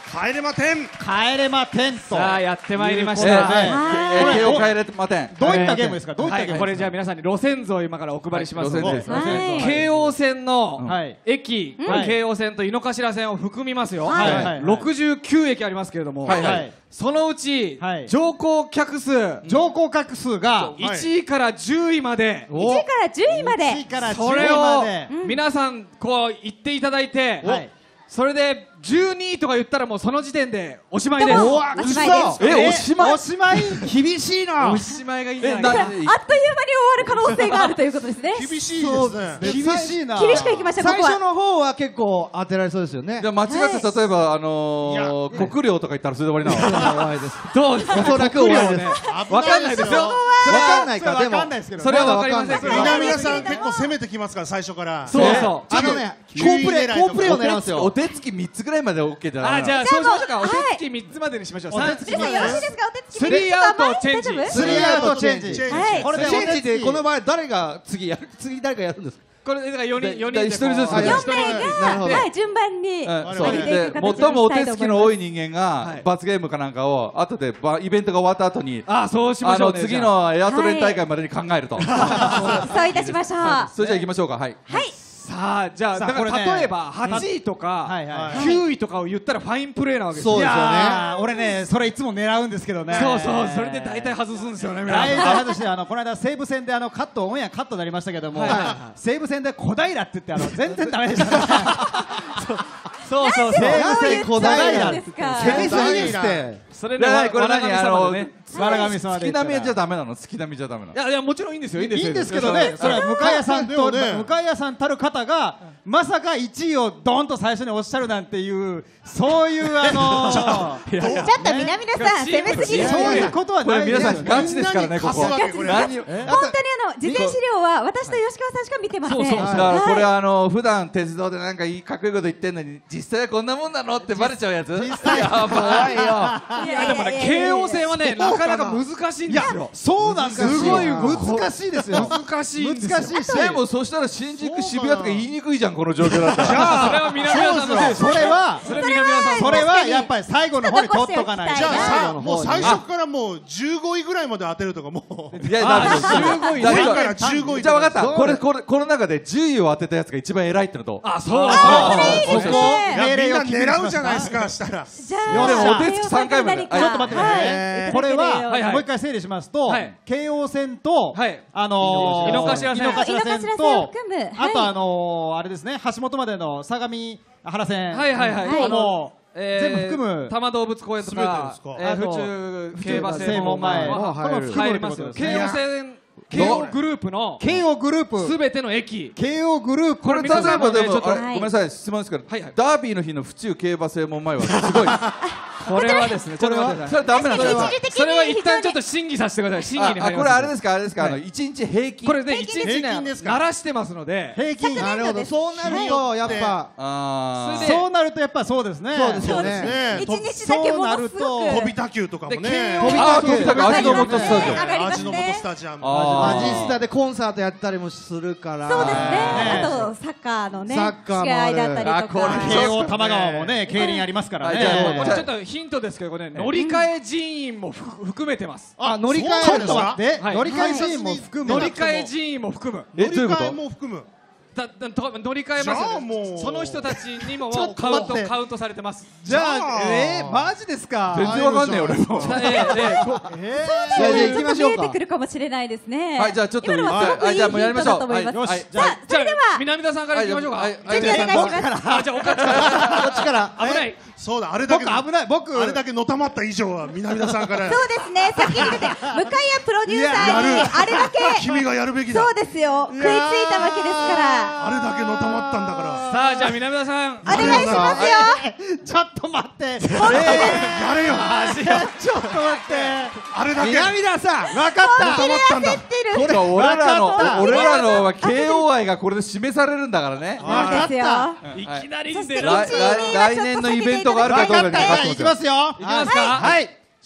Speaker 3: 帰れまてん
Speaker 5: 帰れまてんと。
Speaker 4: さあやってまいりまし
Speaker 5: という
Speaker 4: た。
Speaker 5: ことでね
Speaker 6: えー、慶応帰れません。
Speaker 5: どういったゲームですか。どういったゲームですか。
Speaker 4: これじゃあ皆さんに路線図を今からお配りしますので、
Speaker 6: はい路線図
Speaker 1: です
Speaker 4: 京王線の
Speaker 5: はい
Speaker 4: 駅、これ京王線と井の頭線を含みますよ。
Speaker 1: はい
Speaker 5: はいはい
Speaker 4: ろくじゅうきゅう駅ありますけれども、
Speaker 6: はい
Speaker 5: はい
Speaker 4: そのうち
Speaker 5: はい
Speaker 4: 乗降客数
Speaker 5: 乗降客数が
Speaker 4: いちいからじゅういまで、
Speaker 1: いちいからじゅういま
Speaker 5: いち
Speaker 1: で
Speaker 5: いからじゅうい
Speaker 4: それを
Speaker 5: まで。
Speaker 4: 皆さんこう言っていただいて、
Speaker 5: はい
Speaker 4: それでじゅうにいとか言ったらもうその時点でおしまいです。
Speaker 1: どうも
Speaker 4: お
Speaker 1: おしまいです
Speaker 6: えおしまい
Speaker 5: おしまい。厳しいな。
Speaker 4: しまいがいいんじゃ
Speaker 6: え
Speaker 4: ないかな。
Speaker 1: あっという間に終わる可能性があるということですね。
Speaker 3: 厳しいですね。
Speaker 5: 厳しいな。
Speaker 1: 厳しくいきましょう。こ
Speaker 2: 最
Speaker 1: こは
Speaker 2: 初の方は結構当てられそうですよね
Speaker 6: じゃあ間違って例えばあのー国領とか言ったらそれで終わりなの。
Speaker 2: 終わりです
Speaker 4: どうですか。
Speaker 2: おそらく終わりです
Speaker 4: わかんないですよ。
Speaker 2: わかんないかでも
Speaker 5: わかんないですけどね。
Speaker 4: それはわかりませんけど。
Speaker 3: 南田さん結構攻めてきますから最初から。
Speaker 4: そうそう。
Speaker 2: あのね好プレー好プレーを狙うんですよ
Speaker 6: お手つきみっつぐらいまで OK じゃない
Speaker 4: あ、じゃあそうしましょうか。お
Speaker 1: はい
Speaker 4: 手つきみっつまでにしましょう。三
Speaker 5: お手つき
Speaker 1: 皆さんよろしいですか。お手つき
Speaker 4: スリーアウトチェンジ
Speaker 1: 大丈夫
Speaker 5: スリーアウトチェンジ。
Speaker 3: チェンジ
Speaker 1: はい
Speaker 5: これで
Speaker 2: チェンジ
Speaker 5: お手つき
Speaker 2: でこの場合誰が次やる次誰がやるんですか
Speaker 4: これだから四人四人で
Speaker 6: 一人ずつ
Speaker 4: こう
Speaker 6: ね
Speaker 1: 四名
Speaker 2: なるほど
Speaker 1: がはい順番に
Speaker 6: うんそう
Speaker 1: 上げてい
Speaker 6: で
Speaker 1: く形に
Speaker 6: 最もお手
Speaker 1: したいと思います
Speaker 6: つきの多い人間が
Speaker 4: はい
Speaker 6: 罰ゲームかなんかを後でばイベントが終わった後に
Speaker 4: あ、そうしま
Speaker 6: あ
Speaker 4: しょうね。
Speaker 6: の次のエアトレイン大会までに考えると
Speaker 1: そういたしましょう。は
Speaker 6: それじゃあ行きましょうかはい
Speaker 1: い。
Speaker 4: さあ、じゃあだか
Speaker 5: さあこれね
Speaker 4: ら例えばはちいとか
Speaker 5: はいはい
Speaker 4: きゅういとかを言ったらファインプレーなわけですよ。
Speaker 2: そうですよね
Speaker 5: いやー俺ねそれいつも狙うんですけどね。
Speaker 4: そうそう、それで大体外すんですよね。皆さん
Speaker 5: 大体外してあのこの間西武戦であのカットオンエアカットになりましたけども、
Speaker 4: はいはいはい
Speaker 5: 西武戦で小平って言ってあの全然ダメでしたね。
Speaker 4: そうそうそう。
Speaker 5: 西武
Speaker 1: どう
Speaker 5: 戦
Speaker 1: いうつも
Speaker 5: 小平
Speaker 1: りなんですか。
Speaker 2: 攻めすぎですって
Speaker 4: それでわ
Speaker 6: これ何
Speaker 4: わらがみ様でね。
Speaker 5: わらがみ様で
Speaker 6: 月並みじゃダメなの月並みじゃダメなの
Speaker 4: いやいや、もちろんいいんですよ。いいんですよ。
Speaker 5: いいんですけどね、それは向谷さんと、
Speaker 3: でもね
Speaker 5: 向谷さんたる方が、まさかいちいをドンと最初におっしゃるなんていう、そういう、あのー、
Speaker 4: いやいや
Speaker 1: ちょっと南田さん攻めすぎる。
Speaker 5: そういうことは
Speaker 6: これ
Speaker 5: ないですよね。
Speaker 6: 皆さんガチですからねここ
Speaker 3: みんなに貸すわけこれ
Speaker 6: 何を
Speaker 1: 本当にあの事前資料は私と吉川さんしか見てません。
Speaker 4: そうそう
Speaker 6: だからこれ
Speaker 1: はい
Speaker 6: あの普段鉄道でなんかいいかっこいいこと言ってんのに実際はこんなもんなのってバレちゃうやつ実際やばいよ
Speaker 4: いやでもね、京王線はね、なかなか難しいんですよ。
Speaker 5: そうなんですよ。
Speaker 4: すごい
Speaker 5: 難しいですよ。
Speaker 4: 難しいんですよ。
Speaker 5: 難しいし、
Speaker 6: でもそしたら新宿渋谷とか言いにくいじゃんこの状況だったら
Speaker 4: じゃあそれは南田さんのせいです
Speaker 5: そ
Speaker 4: よ。
Speaker 5: れは、
Speaker 4: それ南田さんの
Speaker 5: それはやっぱり最後の方に取っとかないと。
Speaker 3: じゃあ
Speaker 1: はい
Speaker 3: さもう最初からもうじゅうごいぐらいまで当てるとかもう
Speaker 6: いやだって
Speaker 4: あじゅうごい
Speaker 6: だって
Speaker 3: ごいからじゅうごい
Speaker 6: じゃあ分かった
Speaker 5: そう
Speaker 6: これこれこの中でじゅういを当てたやつが一番偉いってのと
Speaker 4: あ、そう
Speaker 1: あー
Speaker 4: そう
Speaker 1: それいいですね。
Speaker 3: いやみんな
Speaker 5: 命令を決め
Speaker 3: 狙うじゃないですかしたら
Speaker 1: じゃあ
Speaker 6: でもお手つきさんかいまで
Speaker 1: 何か
Speaker 6: ちょっ
Speaker 5: と待ってくださいね
Speaker 1: はい
Speaker 5: これは、
Speaker 4: はいはい
Speaker 5: もう一回整理しますと、
Speaker 4: はい
Speaker 5: 京王線と、
Speaker 4: はい
Speaker 5: あのー、
Speaker 4: 井の頭線
Speaker 5: 井の頭線
Speaker 1: 井の頭線を
Speaker 5: と、
Speaker 1: 含むはい
Speaker 5: あとあのー、あれですね、橋本までの相模原線、
Speaker 4: はいはいはい。
Speaker 1: はい
Speaker 5: あのー
Speaker 4: えー
Speaker 5: 全部含む
Speaker 4: 多摩動物公園と
Speaker 3: 全て
Speaker 4: か
Speaker 3: ですか、
Speaker 4: えー
Speaker 5: あと
Speaker 4: 府中競馬
Speaker 5: 正
Speaker 4: 正門
Speaker 5: 門前
Speaker 4: 前
Speaker 2: も入る
Speaker 5: 含むって
Speaker 4: 入りますよ。
Speaker 5: ことですね
Speaker 4: 京王線、京王グループの
Speaker 5: 京王グループ、
Speaker 4: すべての駅。
Speaker 5: 京王グループ、
Speaker 6: これ例えばでも
Speaker 4: 皆さんもねちょっと
Speaker 6: あれごめんなさい質問ですけど
Speaker 4: はいはい
Speaker 6: ダービーの日の府中競馬正門前はすごい
Speaker 4: これはですね、ちょっと待ってください。
Speaker 6: それダメなんですか
Speaker 1: 一時的に
Speaker 4: それは一旦ちょっと審議させてください。審議に
Speaker 6: あ
Speaker 4: 入ります。
Speaker 6: あこれあれですかあれですかあの
Speaker 4: はい
Speaker 6: 一日平均
Speaker 4: これね、一日
Speaker 3: 平均
Speaker 4: ね
Speaker 3: です、か
Speaker 4: 鳴らしてますので、
Speaker 5: 平均、
Speaker 2: なるほどそうなるとやっぱ
Speaker 6: あ
Speaker 4: それで
Speaker 5: そうなるとやっぱそうですね。
Speaker 2: そうですよね
Speaker 3: ね
Speaker 1: 一日だけものすごく
Speaker 3: 飛び卓球とかも
Speaker 4: で
Speaker 3: ね
Speaker 4: 慶応
Speaker 6: あ飛びたく味の素スタジオ
Speaker 1: 上がります
Speaker 3: 味の素
Speaker 1: ね
Speaker 3: ス。タジアム
Speaker 6: あ
Speaker 2: マジスタでコンサートやったりもするから
Speaker 1: そうですね。
Speaker 5: ね
Speaker 1: あとサッカーのね、
Speaker 2: サッカーもある
Speaker 1: 試合だったりと
Speaker 6: あこれ
Speaker 1: か。
Speaker 5: 京王多摩川もね、競輪ありますから
Speaker 6: はいじゃあ
Speaker 5: ね。
Speaker 6: もう
Speaker 4: これちょっとヒントですけど、これね、乗り換え人員もふ含めてます。
Speaker 2: あ乗り換え
Speaker 5: ちょっと
Speaker 2: るんですか
Speaker 5: 待って、
Speaker 4: はい
Speaker 5: 乗り換えシーンも含む。
Speaker 4: 乗り換え人員も含む。
Speaker 6: えどういうこ
Speaker 3: 乗り換え
Speaker 6: と
Speaker 3: も含む
Speaker 4: だだと乗り換えます
Speaker 3: じゃあ
Speaker 4: よ
Speaker 3: もう
Speaker 4: ね。その人たちにも
Speaker 5: ちょっと
Speaker 4: カウン
Speaker 5: 待って
Speaker 4: トカウントされてます。
Speaker 5: じゃ
Speaker 3: じゃ
Speaker 5: あ、
Speaker 3: あ
Speaker 5: えー、マジですか。
Speaker 6: 全然わかんねえよ俺も
Speaker 4: ええええこ
Speaker 5: え
Speaker 2: じゃあじゃあ行
Speaker 1: ちょっと
Speaker 2: きましょうか
Speaker 1: 見えてくるかもしれないですね。
Speaker 6: はいじゃあちょっと
Speaker 1: 今のはすごくいい
Speaker 6: はいじゃあもうやりましょう
Speaker 1: ヒントだと思います。
Speaker 6: はい
Speaker 5: はい
Speaker 1: さあ、それでは
Speaker 4: 南田さんからいきましょうか。
Speaker 6: はいはい
Speaker 1: 準備お願いします。
Speaker 4: あ、じゃあおかっちから
Speaker 2: こっちから
Speaker 4: 危ない。
Speaker 3: そうだあれだけ
Speaker 5: 僕危ない、僕。
Speaker 3: あれだけのたまった以上は南田さんから
Speaker 1: そうですね。先に出て、向谷プロデューサーに
Speaker 3: いややる
Speaker 1: あれだけ、
Speaker 3: 君がやるべきだ
Speaker 1: そうですよ。食いついたわけですから。
Speaker 3: あれだけのたまったんだから
Speaker 4: さあじゃあ南田さん。
Speaker 1: お願いしますよ。
Speaker 5: ちょっと待って。
Speaker 3: やれよ
Speaker 5: ちょっと待って。
Speaker 3: あれだけ
Speaker 2: 南田さん
Speaker 5: 分かった。
Speaker 3: たまったんだ
Speaker 1: 焦ってる。
Speaker 6: これ俺らの
Speaker 5: わかった
Speaker 6: 俺らの ケーオー 愛がこれで示されるんだからね
Speaker 1: そうですよ。
Speaker 4: いきなり
Speaker 1: そして
Speaker 4: で
Speaker 1: 一位
Speaker 6: 来来来年のイベントがあるかどうかにかかって
Speaker 5: はい、
Speaker 6: ますよ
Speaker 5: いきますよ。いき
Speaker 4: きますか。
Speaker 5: はい。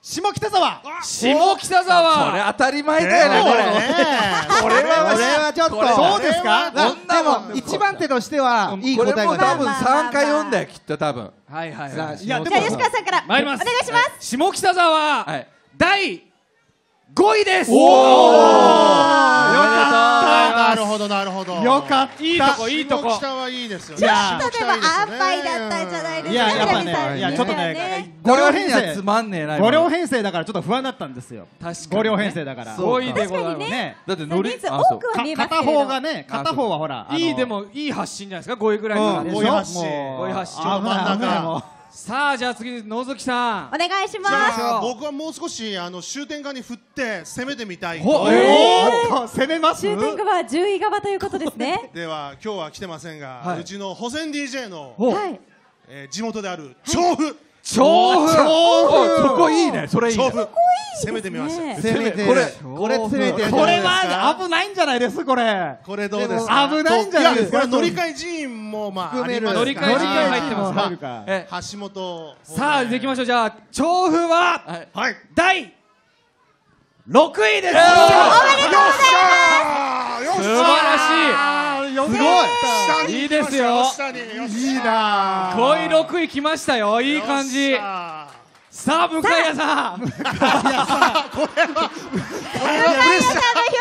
Speaker 5: 下北沢。
Speaker 4: 下北沢。
Speaker 6: これ当たり前だよね、これ。
Speaker 5: これはこれはちょっとそうですか。
Speaker 6: こんなもん
Speaker 5: でも一番手としてはいい答えが
Speaker 6: これも多分
Speaker 1: まあまあ
Speaker 6: さんかい読んだよ、きっと多分。
Speaker 4: はいはいはい。
Speaker 5: いやで
Speaker 1: じゃあ吉川さんから
Speaker 4: 参ります。
Speaker 1: お願いします。
Speaker 4: 下北沢、
Speaker 6: はい
Speaker 4: だいごいです。
Speaker 6: おー
Speaker 4: よか
Speaker 3: なるほどなるほど。
Speaker 5: よかった。
Speaker 4: いいとこいいとこ。
Speaker 3: 下北はいいですよね。
Speaker 5: いや
Speaker 1: ちょっとでも塩梅だったんじゃないですか。
Speaker 5: いややっぱね
Speaker 1: 南さん
Speaker 5: いやちょっとね
Speaker 6: ご両
Speaker 5: ご両編成
Speaker 6: 編成つまんねえな。
Speaker 5: ご両編成だからちょっと不安だったんですよ。
Speaker 4: 確かにね
Speaker 5: ご両編成だから。
Speaker 4: ごいでございます。
Speaker 1: 確かに
Speaker 5: ね。
Speaker 6: だって乗り
Speaker 1: 人数
Speaker 6: あそう
Speaker 1: 多くは見えますけ
Speaker 5: 片
Speaker 1: れど。
Speaker 5: 方がね片方はほらあの
Speaker 4: いいでもいい発信じゃないですか。ごいぐらいから
Speaker 5: うん
Speaker 4: ね。
Speaker 3: ごい発信
Speaker 5: もう
Speaker 4: ごい発信
Speaker 5: 危ない危ないもう。
Speaker 4: さあじゃあ次野月さん。
Speaker 1: お願いし
Speaker 3: じ
Speaker 1: ます。
Speaker 3: ゃあ僕はもう少しあの終点側に振って攻めてみたい。
Speaker 4: ほ
Speaker 5: えー攻めます。
Speaker 1: 終点側じゅうい側ということですね。
Speaker 3: では今日は来てませんが、
Speaker 4: はいう
Speaker 3: ちの保線 ディージェー の、
Speaker 1: はい。
Speaker 3: えー地元である調布、
Speaker 4: 調布。
Speaker 6: おそこいいね、それいいね。
Speaker 3: 調布攻めてみました。
Speaker 1: ね
Speaker 5: 攻めて
Speaker 6: これ
Speaker 5: これ攻めてる。これは危ないんじゃないですこれ。
Speaker 3: これどうですか。
Speaker 5: 危ないんじゃないですか
Speaker 3: やこれ乗り換え人員もまあ
Speaker 5: 含める
Speaker 3: あります
Speaker 4: 乗り換え人員入ってます
Speaker 5: 入るか。
Speaker 4: え
Speaker 3: 橋本。
Speaker 4: さあできましょう。じゃあ調布は
Speaker 3: はい。
Speaker 4: だいろくいです。
Speaker 3: よっしゃーよっしゃー
Speaker 4: 素晴らしい。
Speaker 5: すごい。
Speaker 3: 下に
Speaker 4: いいですよ
Speaker 3: 下によっしゃー
Speaker 5: いいなぁ。
Speaker 4: ごいろくい来ましたよ。いい感じ。
Speaker 3: よっしゃ
Speaker 4: さあ向谷さん。
Speaker 3: ーこれはプレッシャープレッシ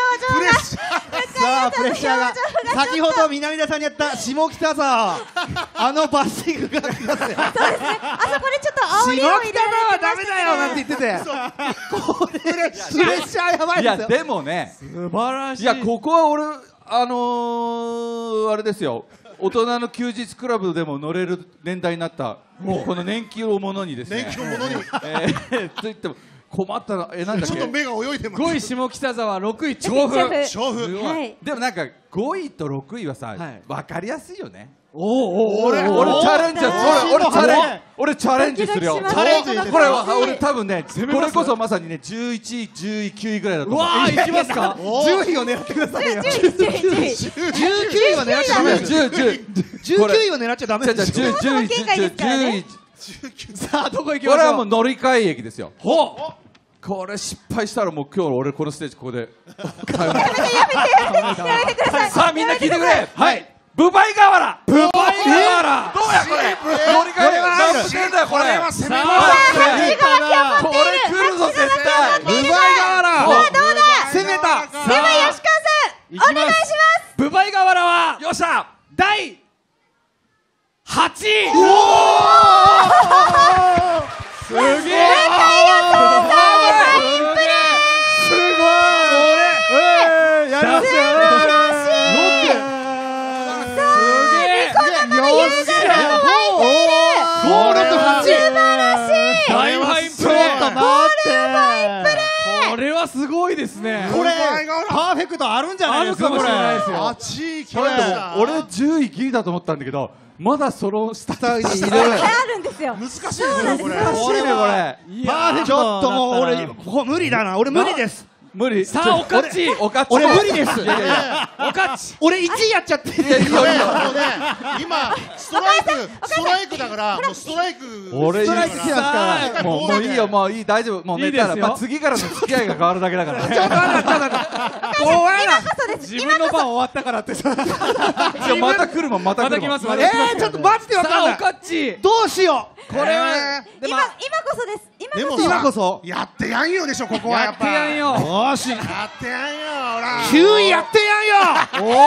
Speaker 5: さあプレッシャーが先ほど南田さんにやった下北沢あのバッシングが来ますよ。
Speaker 1: そうですね。あそこでちょっと煽りを入れられてましたね。
Speaker 5: なんて言っててこれプレッシャーやばい
Speaker 6: いや
Speaker 5: ですよ。
Speaker 6: でもね、
Speaker 4: 素晴らしい。
Speaker 6: いやここは俺あのー、あれですよ。大人の休日クラブでも乗れる年代になったこの年季をものにですね。
Speaker 3: 年季をものに
Speaker 6: えー、と言っても困ったな、えなんだっけ。
Speaker 3: ちょっと目が泳いでます。
Speaker 4: ごい下北沢、ろくい調布。
Speaker 3: 調布。
Speaker 1: はい。
Speaker 6: でもなんかごいとろくいはさ、
Speaker 4: はい
Speaker 6: わかりやすいよね。
Speaker 4: おおお
Speaker 3: 俺
Speaker 6: 俺チャレンジ俺俺チャレンジ俺チャレンジするよ。
Speaker 1: ドキドキします
Speaker 6: チャレン
Speaker 1: この
Speaker 6: ジこれは
Speaker 1: 感じ
Speaker 6: 俺多分ね
Speaker 4: めます
Speaker 6: これこそまさにねじゅういちいじゅうきゅういぐらいだと思う。
Speaker 4: うわあ行きますか。
Speaker 5: じゅういを狙ってくださいよ。
Speaker 1: じゅうい、じゅうい、じゅうい。
Speaker 5: じゅうきゅういは狙っちゃダメです。
Speaker 6: じゅう、じゅう、
Speaker 5: じゅうきゅういは狙っちゃダメ
Speaker 6: じゃじゃ
Speaker 5: ですよ。
Speaker 6: じゅう、じゅう、じゅう、じゅう、
Speaker 4: さあどこ行きましょう。
Speaker 6: これはもう乗り換え駅ですよ。
Speaker 4: ほう。
Speaker 6: これ失敗したらもう今日俺このステージここで。さあみんな聞いてくれ。はい。ブバイ河原。ブバイ河原。どうやこれ。乗り換え何分してんだよこれ。
Speaker 3: 攻め
Speaker 4: さ
Speaker 1: が
Speaker 4: あ
Speaker 6: これ来るぞ絶対。
Speaker 1: ブバイ河原。
Speaker 6: そう
Speaker 1: どうだ。
Speaker 5: 攻めた。
Speaker 1: では吉川さん、お願いします。
Speaker 4: ブバイ河原は
Speaker 6: よっしゃ。
Speaker 4: だいはちい。すげえ。
Speaker 5: やりましたよ。ごろくはち。
Speaker 4: 大ファインプ
Speaker 5: ちょ
Speaker 4: レー。
Speaker 5: っと待って。
Speaker 4: これはすごいですね。
Speaker 5: これパーフェクトあるんじゃないですかこれ。
Speaker 4: あるかもしれないですよ。
Speaker 3: あちいきました。
Speaker 6: 俺じゅういギリだと思ったんだけどまだその下にいる。
Speaker 1: あるんですよ。
Speaker 3: 難しいですねこれ。
Speaker 6: 難しいねこれ。
Speaker 5: パーフェクト。ちょっともう俺こ無理だな。俺無理です。
Speaker 6: 無理。
Speaker 4: さあおかっち。
Speaker 6: おかっち。
Speaker 5: 俺無理です。
Speaker 6: いやいやいや。
Speaker 4: おかっち。
Speaker 5: 俺いちいやっちゃって。
Speaker 6: いやいいよいいよ。
Speaker 3: もうね今ストライクストライクだからもうストライク。
Speaker 6: 俺
Speaker 5: ストライク来てますから。
Speaker 6: もうもういいよもういい大丈夫もうね
Speaker 4: いいですよ
Speaker 6: だからまあ次からの付き合いが変わるだけだから。
Speaker 5: ちょっと待ってちょっと待って。怖いな。
Speaker 4: 自分の番終わったからって。さ
Speaker 6: いやまた来るもんまた来るもん。
Speaker 4: また来ます。また
Speaker 5: え
Speaker 4: 来ます。
Speaker 5: ーちょっとマジでわかん
Speaker 4: さあお
Speaker 5: ない。
Speaker 4: かっち。
Speaker 5: どうしよう。
Speaker 4: これは
Speaker 1: 今、今こそです。今こそ。
Speaker 3: でもさ
Speaker 5: 今こそ
Speaker 3: やってやんよでしょここはや
Speaker 4: やって
Speaker 3: っぱ。
Speaker 4: やんよ。
Speaker 5: よーし。
Speaker 3: やってやんよほら。
Speaker 5: きゅういやってやんよ。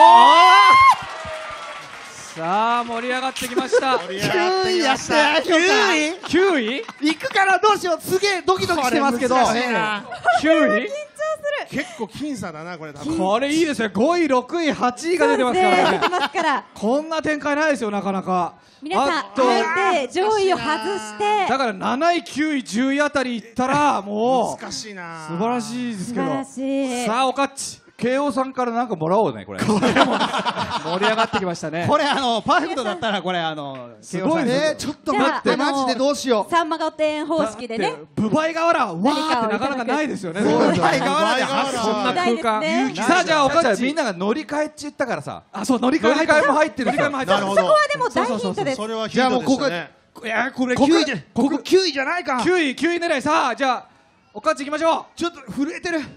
Speaker 4: さあ盛り上がってきました。
Speaker 3: 盛り
Speaker 5: きゅ
Speaker 3: 上がって
Speaker 5: ういや
Speaker 3: きましてた。
Speaker 5: やんよ。きゅうい
Speaker 4: きゅうい？
Speaker 5: 行くからどうしよう。すげえドキドキしてますけど。
Speaker 3: これ難しいな
Speaker 4: きゅうい？
Speaker 3: 結構僅差だなこれ多分。
Speaker 4: これいいですね。ごい、ろくい、はちいが出てますから
Speaker 1: 出
Speaker 4: ね
Speaker 1: て。ますから。
Speaker 4: こんな展開ないですよなかなか。
Speaker 1: 皆さん、
Speaker 4: あと
Speaker 1: あえて上位を外して。
Speaker 4: だからなない、きゅうい、じゅういあたりいったらもう
Speaker 3: 難しいな。
Speaker 4: 素晴らしいですけど。
Speaker 1: 素晴らしい。
Speaker 4: さあおかっち。
Speaker 6: 慶応さんからなんかもらおうねこれ。
Speaker 4: 盛り上がってきましたね。
Speaker 5: これあのパーフェクトだったらこれあの
Speaker 4: すごいですよ
Speaker 5: えーちょっと
Speaker 1: じゃあ
Speaker 5: 待ってマジでどうしよう。
Speaker 1: さんま御殿方式でね。
Speaker 4: ブバイ河原わーってなかなかないですよね。
Speaker 5: そう
Speaker 4: そう
Speaker 5: バイ河原で
Speaker 4: そんな空間。
Speaker 1: ないですね
Speaker 4: さあじゃあおかっち。
Speaker 6: じゃあみんなが乗り換えって言ったからさ。
Speaker 4: あそう乗り換え
Speaker 6: 乗り換えも入ってる
Speaker 4: 乗り換えも入ってる。
Speaker 3: なるほど
Speaker 1: そこはでも大ヒントです。
Speaker 3: それはヒントでしたね。
Speaker 5: いやこれ
Speaker 4: こ
Speaker 5: きゅういじゃここきゅういじゃないか。
Speaker 4: きゅうい、きゅうい狙いさあじゃあおかち行きましょ
Speaker 5: ちょっと震えてる
Speaker 4: う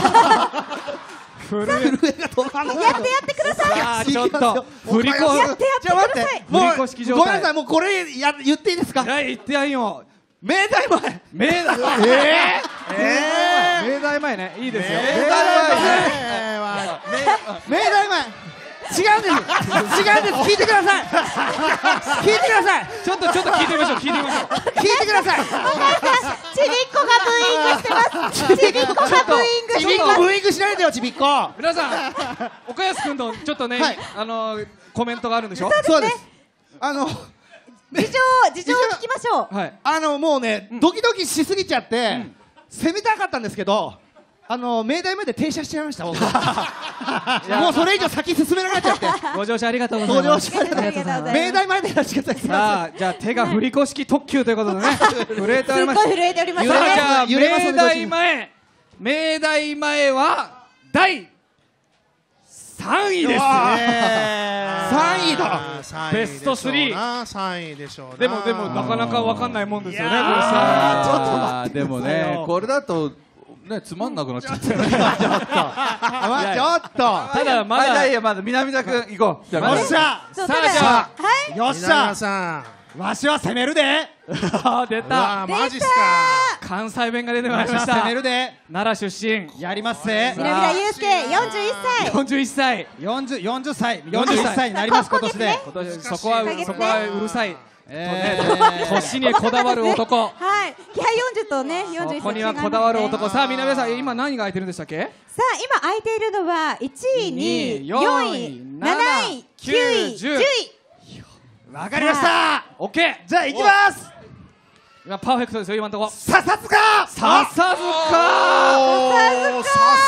Speaker 4: 震え
Speaker 2: 震えが止まらない
Speaker 1: やってやってください。
Speaker 4: さあちょっと振り子
Speaker 1: やってやってください。
Speaker 2: もう
Speaker 4: 振り子式状態
Speaker 2: ごめんなさい、もうこれや言っていいですか。
Speaker 4: はい言ってやんよ
Speaker 2: 明大前
Speaker 4: 明大
Speaker 2: えー、え
Speaker 4: 明大前ねいいですよ
Speaker 3: 明
Speaker 2: 大
Speaker 3: 大
Speaker 2: 明大前違うんです違うんです聞いてください聞いてください
Speaker 4: ちょっとちょっと聞いてみましょう聞いてみましょう
Speaker 2: 聞いてください
Speaker 1: ちびっこがブーイングしてます。ちびっこがブーイング
Speaker 2: ちびっ
Speaker 1: してます。
Speaker 2: こブーイングしないでよちびっこ
Speaker 4: 皆さん岡安君とちょっとね、
Speaker 2: はい
Speaker 4: あのコメントがあるんでしょ
Speaker 2: そうですあの
Speaker 1: 事情事情を聞きましょう。
Speaker 4: はい
Speaker 2: あのもうね、ドキドキしすぎちゃって、攻めたかったんですけどあの明大まで停車しちゃいました僕もうそれ以上先進めなくなっちゃって
Speaker 4: ご乗車ありがとうございます
Speaker 2: ご乗車
Speaker 1: ありがとうございます。
Speaker 2: 明大までいらっしゃいください
Speaker 4: さあじゃあ手が振り子式特急ということでね震えております
Speaker 1: すっごい震えております
Speaker 2: 揺れます
Speaker 4: さあじゃあ
Speaker 2: 揺れます
Speaker 4: 明大前明大前はだいさんいです
Speaker 2: さんいだ
Speaker 4: ベストスリー
Speaker 3: さんいでしょうな。
Speaker 4: でもでもなかなかわかんないもんですよねこれさ
Speaker 6: あーでもねこれだとねつまんなくなっちゃってる
Speaker 2: あちょっと
Speaker 4: ただま
Speaker 6: まだ
Speaker 4: だ
Speaker 6: いやまだ南田君行こうじゃあ
Speaker 2: よっしゃ
Speaker 1: そう
Speaker 4: さあ
Speaker 1: ただ
Speaker 4: じゃあ
Speaker 1: はい。
Speaker 2: よっし
Speaker 3: 皆
Speaker 2: ゃ
Speaker 3: さん。
Speaker 2: わしは攻めるで
Speaker 4: あ出た
Speaker 3: うわマジっすか。
Speaker 4: 関西弁が出てまいりまし
Speaker 2: 攻
Speaker 4: た
Speaker 2: めるで
Speaker 4: 奈良出身
Speaker 2: やりますぜ
Speaker 1: 南田祐介よんじゅういっさい。
Speaker 4: よんじゅういっさい
Speaker 5: よんじゅう、よんじゅっさいよんじゅういっさいになります今年で
Speaker 4: 今年そこは
Speaker 1: 難しい
Speaker 4: そこはうるさい
Speaker 5: え
Speaker 4: 年にこだわる男
Speaker 1: はい。気配よんじゅうとねよんじゅういっさい。
Speaker 4: ここにはこだわる男さあ南田さん今何が空いてるんでしたっけ
Speaker 1: さあ今空いているのはいちい、にい、よんい、なない、きゅうい、じゅうい。
Speaker 2: わかりました
Speaker 4: オッケー
Speaker 2: じゃあ行きます
Speaker 4: 今パーフェクトですよ今のとこ
Speaker 2: ささつか
Speaker 4: 笹塚
Speaker 3: おー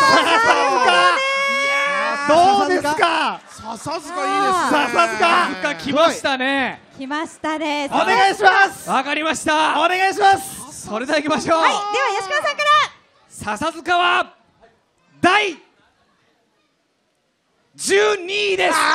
Speaker 2: どうですか
Speaker 3: 笹塚いいですね。
Speaker 2: 笹塚
Speaker 4: が来ましたね
Speaker 1: 来ましたね。
Speaker 2: お願いします
Speaker 4: わかりました
Speaker 2: お願いします
Speaker 4: それでは行きましょう
Speaker 1: はい。では吉川さんから
Speaker 4: 笹塚は第じゅうにいです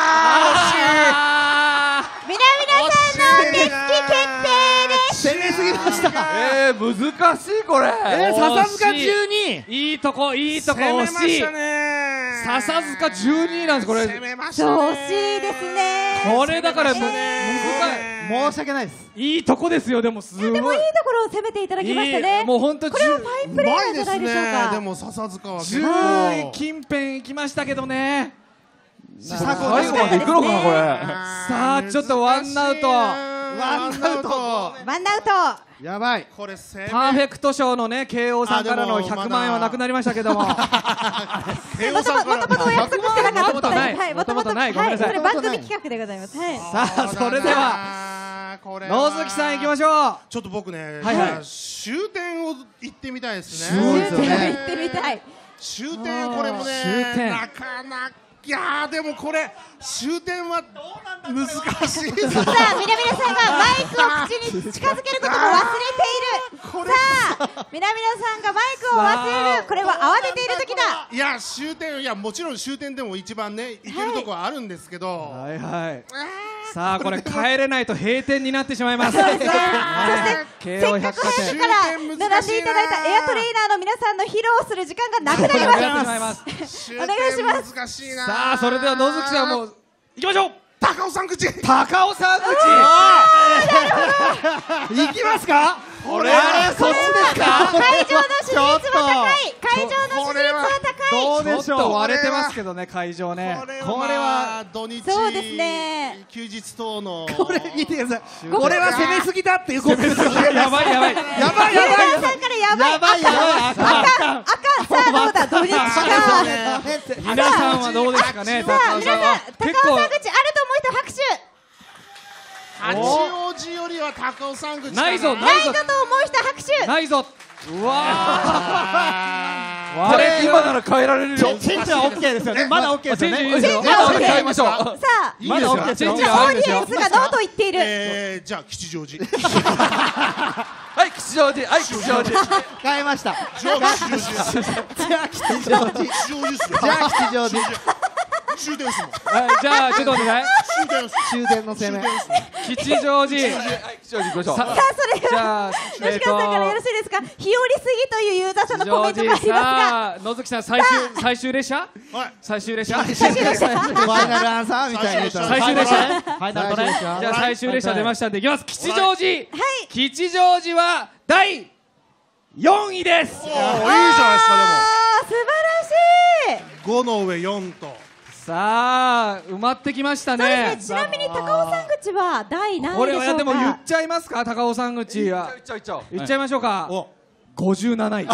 Speaker 4: あ
Speaker 1: 南田さんの手つき決定です。
Speaker 2: 攻めすぎました
Speaker 6: えー難しいこれ
Speaker 2: えー笹塚じゅうに
Speaker 4: ーいいとこいいとこ
Speaker 3: 攻めま
Speaker 4: 惜しい
Speaker 3: したね。
Speaker 4: 笹塚じゅうにいなんですこれ
Speaker 3: 攻めましたね。
Speaker 1: 調子いいですね。
Speaker 4: これだからもう難
Speaker 5: 申し訳ないです
Speaker 4: いいいとこですよでもすごい
Speaker 1: でもいいところを攻めていただきましたね。
Speaker 4: いいもう本当
Speaker 1: これはファインプレーなんじゃないでしょうか。
Speaker 3: でも笹塚は結
Speaker 4: じゅう
Speaker 3: 構
Speaker 4: い近辺行きましたけどね
Speaker 6: 最後まで行くのかなこれ
Speaker 4: さあちょっとワンアウト
Speaker 3: ワンアウト。
Speaker 1: ワンアウト。
Speaker 2: やばい
Speaker 3: これ攻め
Speaker 4: パーフェクト賞のね慶応さんからの
Speaker 3: あでも
Speaker 4: ひゃくまん円はなくなりましたけども
Speaker 3: 慶応
Speaker 1: もとも
Speaker 3: さんから
Speaker 1: ともとお約束してなかった。
Speaker 4: もともとない
Speaker 1: はい。
Speaker 4: もともとないごめんなさい
Speaker 1: はい。それ番組企画でございます。はい。
Speaker 4: さあそれでは
Speaker 3: はこれは
Speaker 4: 野月さん行きましょう
Speaker 3: ちょっと僕ね、
Speaker 4: はいはい
Speaker 3: 終点を行ってみたいです
Speaker 2: そう
Speaker 3: ね。
Speaker 2: ですよね
Speaker 1: 行ってみたい。
Speaker 3: 終点これもね
Speaker 4: 終点
Speaker 3: なかなかいやーでもこれ終点は難しいです。
Speaker 1: さあ南田さんがマイクを口に近づけることも忘れている。
Speaker 3: これ
Speaker 1: さあ南田さんがマイクを忘れる。これは慌てている時だ。
Speaker 3: いや終点いやもちろん終点でも一番ね行けるとこはあるんですけど、
Speaker 4: はいはいさあこれ帰れないと閉店になってしまいます
Speaker 1: そうですね。
Speaker 4: 慶
Speaker 1: せっか
Speaker 4: 応百貨店
Speaker 1: く早くから並んでいただいたエアトレーナーの皆さんの披露をする時間がなくなり
Speaker 4: なくなってしまい
Speaker 1: ま。
Speaker 4: ますす
Speaker 3: 終
Speaker 1: お願いします
Speaker 3: 点難しいな。
Speaker 4: さあそれでは野月さんも行きましょう
Speaker 3: 高尾さん口。
Speaker 4: 高尾山口
Speaker 2: 行きますか
Speaker 3: これ
Speaker 2: あれそっちですか
Speaker 1: 会場の支持率は高い。会場の支持率は高い。
Speaker 4: ちょっと割れてますけどね会場ね
Speaker 3: これは
Speaker 4: これは
Speaker 3: 土日
Speaker 1: そうですね
Speaker 3: 休日等の
Speaker 2: これ見てくださいこれは攻めすぎだっていうことです
Speaker 4: やばいやばい
Speaker 2: やばいやばい
Speaker 1: 南田さんからやばい。
Speaker 2: やばいやばい
Speaker 1: 赤赤さあどうだ土日か。
Speaker 4: 皆さんはどうですかね
Speaker 1: さあ皆さん高尾
Speaker 4: 結構
Speaker 1: 山口あると思う人拍手。
Speaker 3: 八王子よりは高尾山口か
Speaker 4: ないぞ
Speaker 1: ないぞと思う人拍手。
Speaker 4: ないぞうわ
Speaker 6: これ今なら変えられるよ
Speaker 5: チェンジは OK ですよねまだ OK ですよね
Speaker 4: チェンジいいですよ
Speaker 1: チェンジは
Speaker 4: まだ
Speaker 1: OK
Speaker 4: 変えましょう
Speaker 1: さあ
Speaker 4: まだ OK ですよチェンジは
Speaker 1: オーデ
Speaker 4: あるんですよ
Speaker 1: ィエンスがノーと言っている。
Speaker 3: えー、じゃあ吉祥寺
Speaker 6: はい吉祥寺はい吉祥寺
Speaker 2: 変えました
Speaker 3: じゃあ吉祥寺
Speaker 2: じゃあ吉祥寺
Speaker 3: 吉祥寺っすよ
Speaker 2: じゃあ吉祥寺
Speaker 3: 終電ですもん。
Speaker 4: はいじゃあちょっと待ってくださ
Speaker 3: 終電です。
Speaker 2: 終電の攻め。
Speaker 4: い吉祥寺
Speaker 6: はい吉祥寺行きましょう。
Speaker 4: さ
Speaker 1: さあそれでは
Speaker 4: じゃあ
Speaker 1: 吉川さんからよろしいですか。日和すぎというユーザーさんのコメントがありますが、
Speaker 4: さあ野月さん最終最終列車
Speaker 3: はい。
Speaker 4: 最終列車
Speaker 1: 最終列車
Speaker 2: ファイナルアンサーみたいに言ったら
Speaker 4: 最終列車
Speaker 5: ファイナルトライ。
Speaker 4: じゃあ最終列車出ましたんでいきます。吉祥寺
Speaker 1: はい
Speaker 4: 吉祥寺はだいよんいです。
Speaker 3: おーいいじゃないですか
Speaker 1: あー素晴らしい。
Speaker 3: でも。ごの上四と。
Speaker 4: さあ埋まってきました
Speaker 1: そうです
Speaker 4: ね
Speaker 1: ね。ちなみに高尾さん口は第何
Speaker 4: これ
Speaker 1: 位でしょうか。
Speaker 4: はでも言っちゃいますか高尾さん口は
Speaker 6: 行っちゃう行っちゃう。
Speaker 4: 言っちゃいましょうか。
Speaker 3: お。
Speaker 4: ごじゅうなない。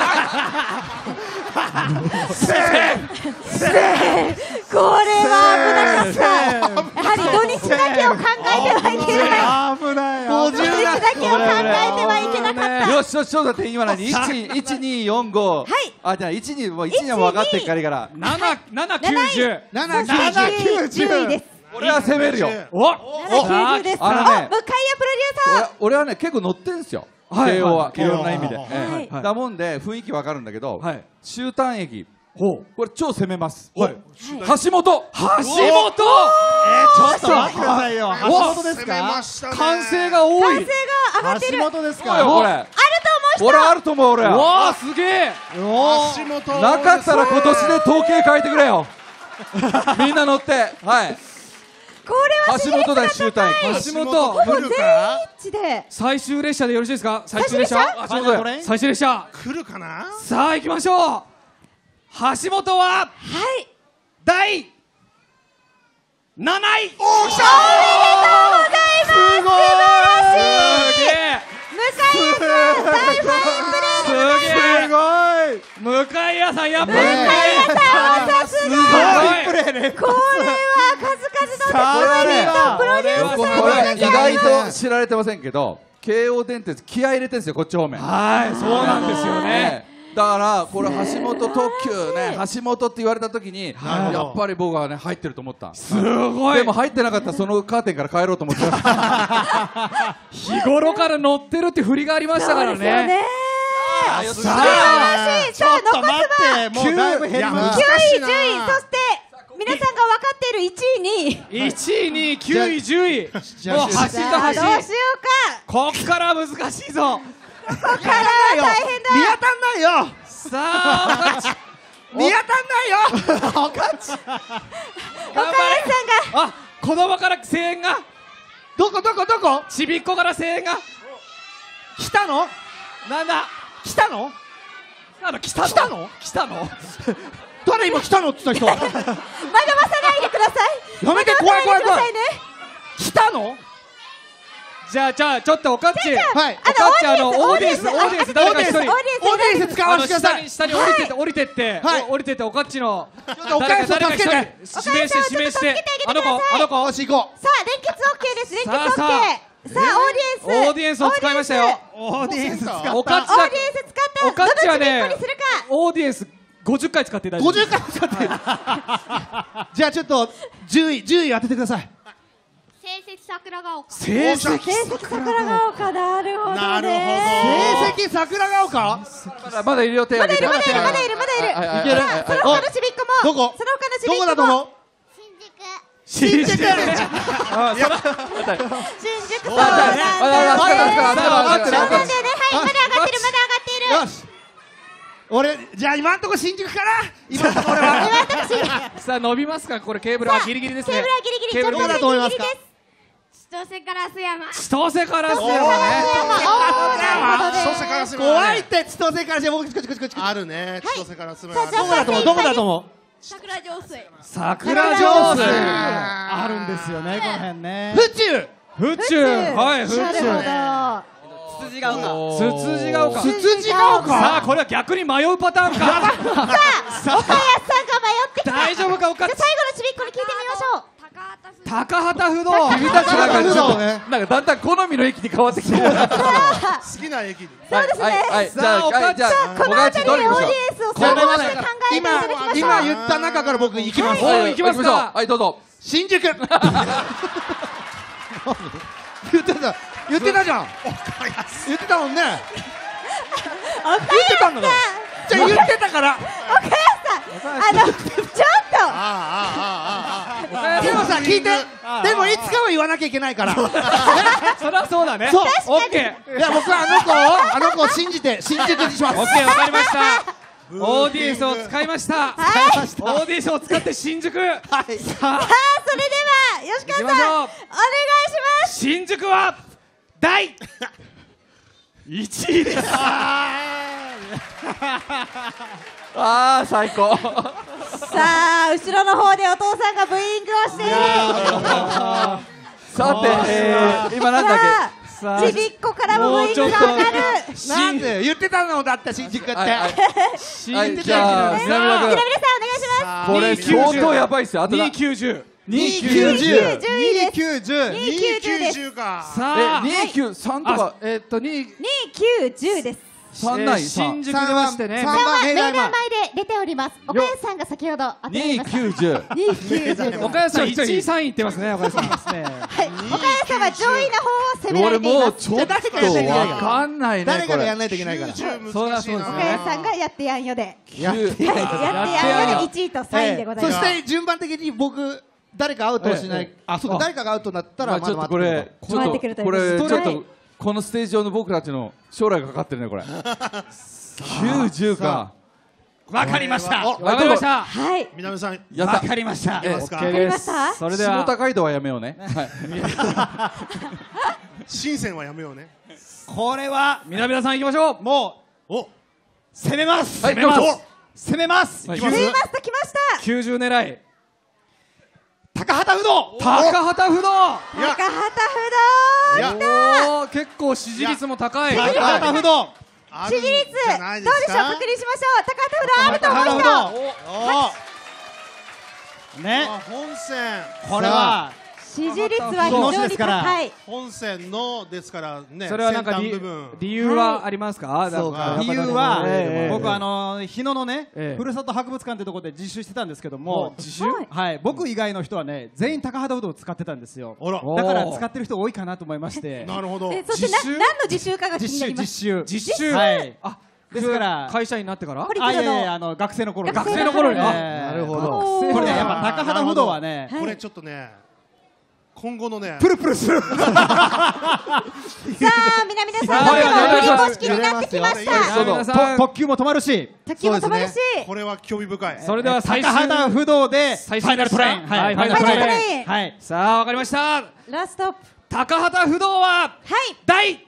Speaker 1: これは危なかった。やはり土日だけを考えてはいけない。
Speaker 5: 危ない。
Speaker 1: 土日だけを考えてはいけなかった。
Speaker 6: よしよしちょっと待って今何一一二四五。
Speaker 1: はい
Speaker 6: あじゃあ一二もう一二はもう分かってっからいいから。
Speaker 4: 七七九十。
Speaker 2: 七
Speaker 1: そしてじゅういです。
Speaker 6: 俺は攻めるよ。
Speaker 4: お。
Speaker 1: ななきゅうじゅうです。
Speaker 6: あのね
Speaker 1: あ、向井谷プロデューサー。
Speaker 6: 俺俺はね結構乗ってんすよ。
Speaker 4: はい
Speaker 6: 慶応は
Speaker 3: はい
Speaker 6: いろんな意味で。
Speaker 3: はい
Speaker 6: ええ
Speaker 1: はい
Speaker 6: だもんで雰囲気わかるんだけど
Speaker 4: はい。
Speaker 6: 終端駅
Speaker 4: ほう。
Speaker 6: これ超攻めます。
Speaker 4: はい。
Speaker 6: 橋本。
Speaker 4: 橋本。
Speaker 5: えー、ちょっと待ってくださいよ。橋本です
Speaker 3: 攻めま
Speaker 5: か。
Speaker 3: したね。
Speaker 4: 歓声が多い。
Speaker 1: 歓声が上がってる。
Speaker 5: 橋本です
Speaker 6: そうよ
Speaker 5: か。
Speaker 6: これ。
Speaker 1: あると思う人。
Speaker 6: 俺あると思う俺は。
Speaker 4: わあすげえ。
Speaker 5: お
Speaker 3: 橋本。
Speaker 6: なかったら今年で統計変えてくれよ。みんな乗って。はい。
Speaker 1: これは
Speaker 6: 橋本だ終端駅。
Speaker 4: 橋本。
Speaker 3: 来るか。
Speaker 1: 一致で。
Speaker 4: 最終列車でよろしいですか。最終列車。
Speaker 1: 最
Speaker 5: ファイナルトレイン。
Speaker 4: 最終列車。
Speaker 3: 来るかな。
Speaker 4: さあ行きましょう。橋本は
Speaker 1: はい。
Speaker 4: だいなない。
Speaker 3: おー来た。
Speaker 4: すごい。すげえ。
Speaker 1: 向井さん大ファインプレー。
Speaker 4: すげえ。
Speaker 5: すごい。
Speaker 4: 向井屋さんやっぱり
Speaker 2: ね
Speaker 4: ね。
Speaker 1: さすが。
Speaker 4: すごい。
Speaker 1: これは数々の
Speaker 5: さすが
Speaker 1: プロデューサー
Speaker 6: こ
Speaker 1: さん
Speaker 6: れ意外と知られてませんけど京王電鉄気合い入れてるんですよこっち方面。
Speaker 4: はい、そうなんですよね。
Speaker 6: ねだからこれ橋本特急ね橋本って言われた時に
Speaker 3: なるほど
Speaker 6: やっぱり僕はね入ってると思った。
Speaker 4: すごい。
Speaker 6: でも入ってなかったらそのカーテンから帰ろうと思って
Speaker 4: 日頃から乗ってるって振りがありましたから
Speaker 1: そうですよね
Speaker 4: ね。。
Speaker 3: 素
Speaker 1: 素晴らしい。さあ残すは
Speaker 5: 待って、もうだいぶ減りま
Speaker 1: きゅう
Speaker 5: した。
Speaker 1: い、じゅうい、そして皆さんが分かっているいちい、にい。
Speaker 4: いちい、にい、きゅうい、じゅうい。もう
Speaker 2: じゃあ
Speaker 4: 走った
Speaker 1: さあどうしよ
Speaker 4: 走り。
Speaker 1: うか。
Speaker 4: こっから難しいぞ。
Speaker 1: ここからは大変だ。
Speaker 2: 見当たんないよ。
Speaker 4: さあ、
Speaker 2: 見当たんないよ。
Speaker 4: 頑張
Speaker 1: 岡
Speaker 4: れ。
Speaker 1: 安さんが
Speaker 4: あ、子供から声援が。
Speaker 2: どこどこどこ。
Speaker 4: ちびっこから声援が。
Speaker 2: 来たの？
Speaker 4: なんだ。
Speaker 2: 来たの？
Speaker 4: あの来たの。
Speaker 2: 来たの？
Speaker 4: 来たの。
Speaker 2: 誰今来たのって言った人。
Speaker 1: 惑わさないでください。
Speaker 2: やめて怖い怖い怖い。
Speaker 1: 惑わさないでくださいね。
Speaker 2: 来たの？
Speaker 4: じゃあじゃあちょっとおかっち。
Speaker 2: はい。
Speaker 4: おかっちあのオーディエンスオーディエンス誰か一人。
Speaker 1: オーディエンス
Speaker 2: オーディエンス使
Speaker 4: あの
Speaker 2: わせてください
Speaker 4: 下に。下に降りてて降りてって、
Speaker 2: はい
Speaker 4: お降りてっておかっちの
Speaker 2: ちょっとお母さん助けて。
Speaker 4: 誰か誰か一人指名して指名してあの子あの子
Speaker 2: よし行こ
Speaker 1: さあ連結 OK です。連結 OK。
Speaker 4: さあさ
Speaker 1: さあオーディエンス。
Speaker 4: オーディエンスを使いましたよ。
Speaker 5: オーディエンス使った。
Speaker 4: おかっちだ
Speaker 1: オーディエンス使った。
Speaker 4: おかっちは
Speaker 1: どのちびっ
Speaker 4: ね
Speaker 1: こにするか。
Speaker 4: オーディエンスごじゅっかい使って大
Speaker 2: う。
Speaker 4: 丈夫。
Speaker 2: ごじゅっかい使ってる。じゃあちょっとじゅういじゅうい当ててください。
Speaker 7: 成績桜ヶ丘。
Speaker 4: 成績
Speaker 1: 成績桜ヶ丘。なるほどね。
Speaker 3: なるほど
Speaker 2: 成績桜ヶ丘。
Speaker 6: まだまだいるよ手挙げて。
Speaker 1: まだいるまだいるまだいるまだいる。
Speaker 6: はいはい
Speaker 2: いける
Speaker 6: はいはい
Speaker 1: その他のちびっこも。
Speaker 2: どこ
Speaker 1: その他のちびっこも。
Speaker 2: どこだと思う？
Speaker 7: 新宿。
Speaker 2: 新宿。
Speaker 4: あその
Speaker 1: 新宿そう
Speaker 6: まだ
Speaker 1: なんだよね。
Speaker 6: まだまだまだまだ
Speaker 1: そうなんだよね。はい、まだ上がってるまだ上がってる。
Speaker 2: よし。俺じゃあ今んとこ新宿かな。今んとこ俺は。
Speaker 4: さあ伸びますかこれケーブルはギリギリですね。
Speaker 1: ケーブルはギリギリ。
Speaker 4: ケーブル
Speaker 2: どこだと思いますか
Speaker 1: ギリギリです。
Speaker 7: 千歳烏山。
Speaker 4: 千歳からすよね。
Speaker 1: おー、なるほどね。
Speaker 3: 千歳からすむ
Speaker 2: 怖いって千歳からして僕こっちこっちこっち。
Speaker 3: あるね。千歳からすむ。
Speaker 1: さあ
Speaker 2: どこだと思う？どこだと思う？
Speaker 7: 桜上水。
Speaker 4: 桜上水。
Speaker 5: あるんですよね、この辺ね。
Speaker 2: 府中。
Speaker 4: 府中はい府
Speaker 1: なるほど。
Speaker 4: 中。
Speaker 1: さ
Speaker 4: つつじが丘。
Speaker 2: つつじが丘。
Speaker 4: さあこれは逆に迷うパターンか。
Speaker 1: あ、岡安さんが迷ってきた。
Speaker 4: 大丈夫かおかっち。
Speaker 1: じゃあ最後のちびっこに聞いてみましょう。
Speaker 7: 高畑不動。
Speaker 4: 高畑不動。
Speaker 6: 君たちなんかちょっと
Speaker 2: そうね
Speaker 6: なんかだんだん好みの駅に変わってきてる。はい
Speaker 3: 好きな駅に。
Speaker 1: そうですね。
Speaker 6: はいじゃあ
Speaker 4: さあおかっち
Speaker 6: はいじゃあ
Speaker 1: この
Speaker 6: おかっち
Speaker 1: 辺りでオー
Speaker 6: どれ行きましょう。
Speaker 1: ディエンスを
Speaker 2: これはね
Speaker 1: 総合して考えてい
Speaker 2: 今
Speaker 1: ただきましょう。
Speaker 2: 今言った中から僕行きます。
Speaker 4: はい行きますか
Speaker 6: はいどうぞ。
Speaker 2: 新宿。言ってた言ってたじゃん。言ってたもんね。言ってたんだから。じゃあ言ってたから。
Speaker 1: 岡安さん、あのちょっと
Speaker 3: ああああ
Speaker 2: 聞いて。でもいつかは言わなきゃいけないから。
Speaker 4: そりゃそうだね。
Speaker 2: そう
Speaker 4: オッケー。
Speaker 2: いや僕はあの子をあの子を信じて新宿にします。
Speaker 4: オッケー、わかりました。オーディエンスを使いました。オーディエンスを使って新宿。はい。さあ、
Speaker 1: さあそれでは吉川さんお願いします
Speaker 4: 新宿は第一位です。
Speaker 6: ああ最高。
Speaker 1: さあ後ろの方でお父さんがブーイングをしている。
Speaker 6: さて、えー、今なんだっ
Speaker 1: さあちびっこからもブーイングが上がる。
Speaker 2: なんで言ってたのだった新宿って。
Speaker 6: け、はいはい、じゃあ南田君、
Speaker 1: 南田さんお願いします。
Speaker 6: これ相当やばいっすよ。あとだ
Speaker 4: にきゅうじゅう。
Speaker 2: にきゅうじゅう。
Speaker 1: にきゅうじゅう。
Speaker 3: にきゅうじゅうか。
Speaker 4: さあ
Speaker 6: にきゅうさんとかえっとに
Speaker 1: にきゅうじゅうです。
Speaker 6: さんない
Speaker 4: 新宿出ましてね。
Speaker 1: さんはメール前で出ております。岡安さんが先ほど当てられました。
Speaker 6: にきゅうじゅう。
Speaker 1: にきゅうじゅう。
Speaker 4: 岡安さんいちいさんいってますね。岡安さんですね。
Speaker 1: はい。岡安さんは上位の方を攻められ
Speaker 6: 俺
Speaker 1: ています。
Speaker 6: もうちょっとわかんないね。
Speaker 2: 誰かがやん
Speaker 6: こ
Speaker 2: ないといけないから。
Speaker 4: そうだそうですね。
Speaker 1: 岡安さんがやってやんよで。
Speaker 2: やって
Speaker 1: やってやんよでいちいとさんいでございます。
Speaker 2: そして順番的に僕誰かアウトをしない。あ、そうか誰かがアウトになったら
Speaker 6: れまあちょっとこれちょっとこれちょっとこのステージ上の僕たちの将来がかかってるねこれ。きゅうじゅうか。
Speaker 4: わかりました。
Speaker 6: わ
Speaker 4: わかりました。
Speaker 1: はい。
Speaker 3: 南さん
Speaker 6: やった。
Speaker 4: わかりました。
Speaker 3: いけますか。
Speaker 4: オッケーです。それで
Speaker 6: 下
Speaker 4: は
Speaker 6: 高井戸はやめようね。はい。
Speaker 3: 深センはやめようね。
Speaker 4: これは南田さん行きましょう。もう
Speaker 3: お
Speaker 4: 攻めます。
Speaker 6: はい
Speaker 4: 攻めます
Speaker 6: どうぞ。
Speaker 4: 攻めます。
Speaker 6: はい
Speaker 1: 攻めますときました。
Speaker 4: きゅうじゅう狙い。高畑不動。高畑不動。
Speaker 3: いや
Speaker 1: 高畑不動。
Speaker 3: いや
Speaker 4: おー結構支持率も高い。
Speaker 3: いや
Speaker 4: 高畑不動。
Speaker 3: あるん
Speaker 1: 支持率どうでしょう
Speaker 3: じゃないですか。
Speaker 1: 確認しましょう。高畑不動あると思う人。
Speaker 3: お
Speaker 5: ね
Speaker 3: あ本線
Speaker 5: これは
Speaker 1: 支持率は非常に高い。
Speaker 3: 本線のですからね。
Speaker 4: それはなんか
Speaker 3: 先
Speaker 4: 理
Speaker 3: 端部分
Speaker 4: 理由はありますか。
Speaker 5: そうか理由
Speaker 4: やっぱ
Speaker 5: は
Speaker 4: ええ
Speaker 5: 僕あの日野のね
Speaker 4: ええ
Speaker 5: ふるさと博物館ってところで実習してたんですけども
Speaker 4: 自習。
Speaker 1: はい
Speaker 5: はい僕以外の人はね全員高畑うどんを使ってたんですよ
Speaker 3: あら
Speaker 4: お
Speaker 5: だから使ってる人多いかなと思いまして
Speaker 3: なるほど。
Speaker 1: えそしてな
Speaker 4: 実習
Speaker 1: 何の実習かが気になり
Speaker 5: 実習実
Speaker 1: ます。
Speaker 5: 習
Speaker 4: 実習。
Speaker 5: はい
Speaker 4: あ
Speaker 5: ですから
Speaker 4: 会社員になってから。
Speaker 1: これ
Speaker 5: あいやいやいやあの学生の頃に
Speaker 1: 学
Speaker 4: 生の頃にあ
Speaker 5: な
Speaker 2: るほど
Speaker 5: これねやっぱ高畑不動はね
Speaker 1: はい
Speaker 3: これちょっとね今後のね
Speaker 5: プルプルする
Speaker 1: さあ南田さんの振り公式になってきまし
Speaker 3: 揺れます
Speaker 1: た。
Speaker 4: 皆さん
Speaker 5: 特急も止まるし
Speaker 1: 卓球も止まるし。
Speaker 3: これは興味深い。
Speaker 4: それでは最
Speaker 5: 高
Speaker 4: 終
Speaker 5: 畑不動でフ
Speaker 4: 最終
Speaker 5: ァイナルトレイン
Speaker 4: はい
Speaker 5: はい
Speaker 4: ファイナルトレイン
Speaker 1: ファイナルトレイン
Speaker 5: はい
Speaker 4: さあわかりました。
Speaker 1: ラスト。
Speaker 4: 高畑不動は
Speaker 1: はい。
Speaker 4: 第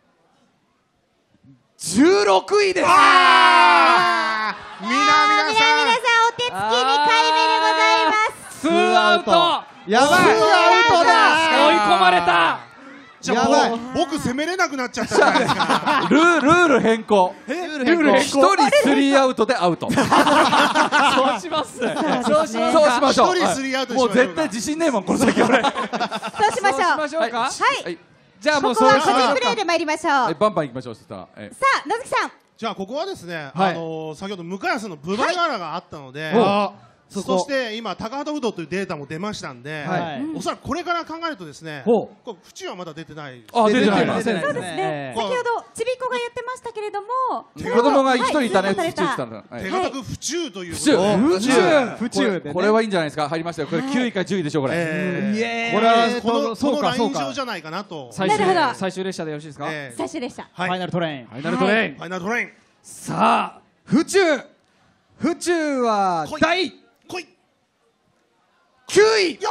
Speaker 4: じゅうろくいです。
Speaker 3: あー
Speaker 1: 南田
Speaker 3: 南田さん
Speaker 1: さんお手つきにかいめでございます。
Speaker 4: ツーアウト。
Speaker 2: やばい。
Speaker 1: ツーアウトだ
Speaker 4: 追い込まれた。
Speaker 3: じゃあ
Speaker 2: やばい
Speaker 3: もう僕攻めれなくなっちゃったじゃないですか。
Speaker 6: ルールール変更。
Speaker 4: ルール
Speaker 6: 一人スリーアウトでアウト。そう
Speaker 4: そうします。
Speaker 1: そうですね
Speaker 6: そうしましょう。
Speaker 3: 一人スリーアウトにし
Speaker 6: もう
Speaker 3: ましょうか
Speaker 6: 絶対自信ねえもんこの先俺。
Speaker 1: そうしましょう。
Speaker 4: そうしましょうか。
Speaker 6: はい。
Speaker 4: じゃあもう
Speaker 1: ここは個
Speaker 4: そうしましょうか。
Speaker 1: 人プレーで参りましょう。
Speaker 6: はい
Speaker 1: さ
Speaker 6: バンバン行きましょうそしたら。え
Speaker 1: あ、野月さん。
Speaker 3: じゃあここはですね、
Speaker 4: はい
Speaker 3: あのー先ほど向谷さんのブバイガラがあったので、
Speaker 4: お
Speaker 3: そして今高畑不動というデータも出ましたんで、
Speaker 5: はい
Speaker 3: おそらくこれから考えるとですね、
Speaker 4: ほ
Speaker 3: これ淵はまだ出てない。
Speaker 6: あ出てない。
Speaker 5: 出てない
Speaker 1: そうですね。先ほどちびっこが言ってましたけれども、
Speaker 6: 子供が一人いたね。
Speaker 1: はい
Speaker 6: 府中来たんだ。はい
Speaker 3: 手堅く府中という
Speaker 6: 府中府中
Speaker 5: 府中でね
Speaker 6: これはいいんじゃないですか。入りましたよ。これきゅういかじゅういでしょこれ。
Speaker 3: えー
Speaker 5: イエーイ
Speaker 3: これは
Speaker 5: えー
Speaker 3: この
Speaker 5: そう
Speaker 3: このライン
Speaker 5: かそうか
Speaker 3: 上じゃないかなと。
Speaker 4: 最終
Speaker 1: なるほど
Speaker 4: 最終列車でよろしいですか。フ
Speaker 3: えー
Speaker 1: 最終でした。
Speaker 3: はい
Speaker 5: ファイナルトレイン
Speaker 4: ァイナルトレイン。
Speaker 3: ファイナルトレイン
Speaker 4: さあ府中府中は
Speaker 3: 来い
Speaker 4: 第
Speaker 3: 来い。
Speaker 4: きゅうい。
Speaker 3: よ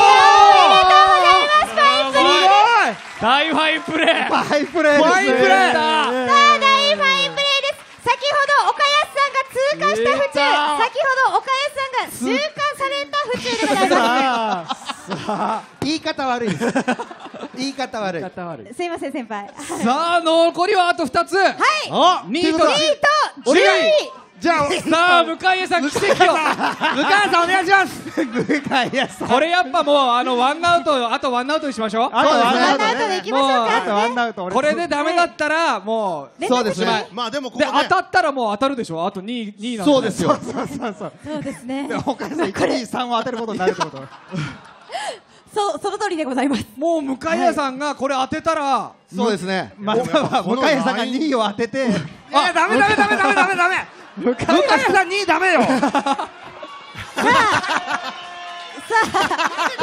Speaker 4: 大ファインプレー。
Speaker 5: ファインプレー
Speaker 4: ファインプレーだ。
Speaker 1: さあ、大ファインプレーです。先ほど岡安さんが通過した府中、先ほど岡安さんが収監された府中でございま
Speaker 2: 言い方悪いです。言い方悪い。
Speaker 4: 方悪い。
Speaker 1: す。すいません先輩。
Speaker 4: さあ残りはあとふたつ。はい。
Speaker 5: お
Speaker 4: にいと
Speaker 1: にいとじゅうい。
Speaker 2: じゃあ
Speaker 4: さあ向井さん奇跡を。
Speaker 2: 向川さんお願いします。
Speaker 5: 向井康さん
Speaker 4: これやっぱもうあのワンアウトあとワンアウトにしましょう。
Speaker 5: あとワンアウト
Speaker 1: ワンアウトでいきましょうか。
Speaker 5: あとワンアウト俺
Speaker 4: これでダメだったらもう
Speaker 2: そうですね。
Speaker 3: まあでもこ
Speaker 4: で
Speaker 3: こね
Speaker 4: 当たったらもう当たるでしょ。あとにいにいなんで。
Speaker 2: そうですよ。
Speaker 5: そうそうそう
Speaker 1: そうですね。
Speaker 5: 岡田さんいちにさんを当てることになるってこと
Speaker 1: そう、その通りでございます。
Speaker 4: もう向井さんがこれ当てたら
Speaker 2: そうですね。
Speaker 5: または向井さんがにいを当てて
Speaker 2: いやダメダメダメダメダメダメ。向井さんにいダメよ。
Speaker 1: さあ、ここ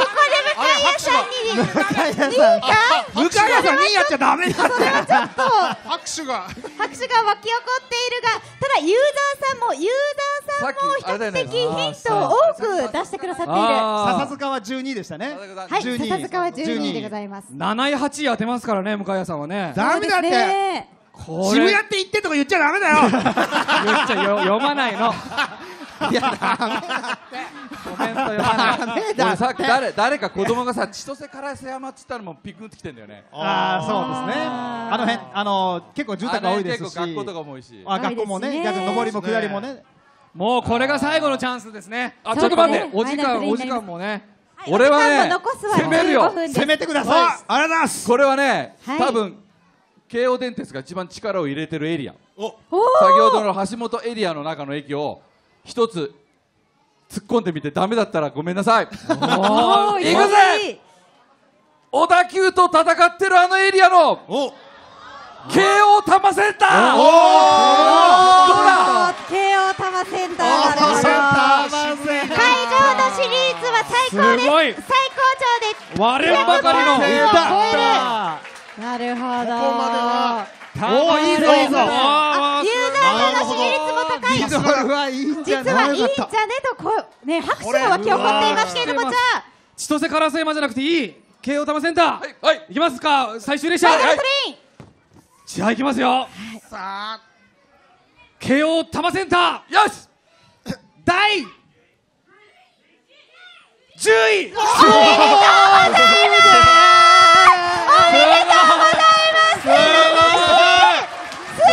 Speaker 7: に
Speaker 2: 向井さん向井さんにやっちゃダメだって。
Speaker 3: 拍手が
Speaker 1: 拍手が沸き起こっているが、ただユーザーさんもユーザーさんも比較的ヒントを多く出してくださっている。
Speaker 5: 笹塚はじゅうにでしたね。
Speaker 1: はい、笹塚はじゅうにでございます。
Speaker 4: なな位はち位当てますからね、向井さんはね。
Speaker 2: ダメだって。
Speaker 4: これ
Speaker 2: 渋谷って言ってとか言っちゃダメだよ。
Speaker 4: 言っちゃよ読まないの。
Speaker 2: いやダメだって。
Speaker 4: コメント読まない。
Speaker 2: ダメだって。
Speaker 6: 俺さっき誰誰か子供がさ千歳烏山っつったらもうピクンってきてんだよね。
Speaker 5: ああそうですね。あの辺あの結構住宅が多いですし、
Speaker 6: 結構学校とかも多いし。
Speaker 5: あ学校もね、逆上りも下りもね。
Speaker 4: もうこれが最後のチャンスですね。あちょっと待って、お時間お時間もね。
Speaker 6: 俺はね
Speaker 1: 攻
Speaker 6: めるよ。
Speaker 2: 攻めてください。ありがとうございます。
Speaker 6: これはね多分京王電鉄が一番力を入れてるエリア。
Speaker 3: お
Speaker 6: 先ほどの橋本エリアの中の駅を一つ突っ込んでみてダメだったらごめんなさい。行くぜ。小田急と戦ってるあのエリアの京王多摩センター。どうだ。
Speaker 1: 京王多摩センター。会場のシリーズは最高です。最高潮です。
Speaker 4: 割れんばかりの。
Speaker 1: なるほど。
Speaker 3: ここまでは
Speaker 2: おーいいぞいいぞ。
Speaker 1: ユーザーさんの支持率も高い。
Speaker 2: 実はいいんじゃ
Speaker 1: 実はいいんじゃねとこうね拍手が沸き起こっていますけれども、じゃあ
Speaker 4: 千歳烏山じゃなくていい京王多摩センター。
Speaker 6: はいはい
Speaker 4: 行きますか。最終列車。
Speaker 1: ガソリン。
Speaker 4: じゃあ行きますよ。
Speaker 3: さあ
Speaker 4: 京王多摩センター。
Speaker 6: よし。
Speaker 4: 第じゅうい。
Speaker 1: おめでとうございます。おめでとうございます。すごい。す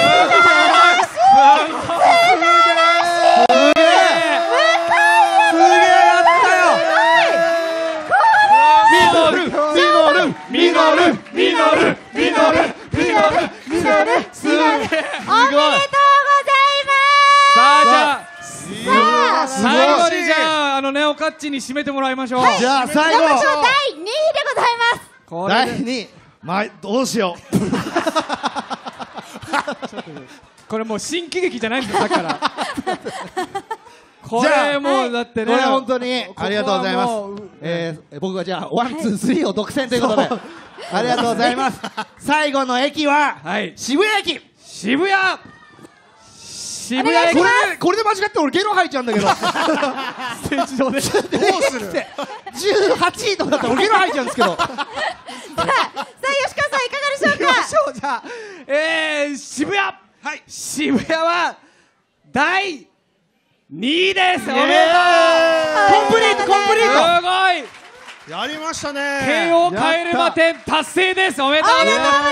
Speaker 4: ミノルミノルミノルミノルミノルすげえ。おめでとうございます。さあじゃあ最後にじゃああのネオカッチに締めてもらいましょう。
Speaker 2: じゃあ最後
Speaker 1: だいにいでございます。
Speaker 4: これ
Speaker 2: だいにいまあどうしよう。
Speaker 4: これもう新喜劇じゃないんですよさっきからこれもうだってね、
Speaker 2: これ本当にありがとうございます。えー、僕がじゃあワンツースリーを独占ということでありがとうございます。最後の駅は渋谷駅。
Speaker 4: 渋谷渋谷駅。
Speaker 2: これこれで間違って俺ゲロ吐いちゃうんだけど。ス
Speaker 4: テージ上で
Speaker 3: どうする。
Speaker 2: じゅうはちいとかだったら俺ゲロ吐いちゃうんですけど。
Speaker 1: さあ吉川さんいかがでしょうか。
Speaker 4: 行きましょう。じゃあえー、渋谷はい渋谷は第にいです。おめでとう。
Speaker 2: コンプリートコンプリート。
Speaker 4: すごい。
Speaker 3: やりましたね。
Speaker 4: 京王帰れま点達成です。おめでとうございます。
Speaker 1: おめでとうござい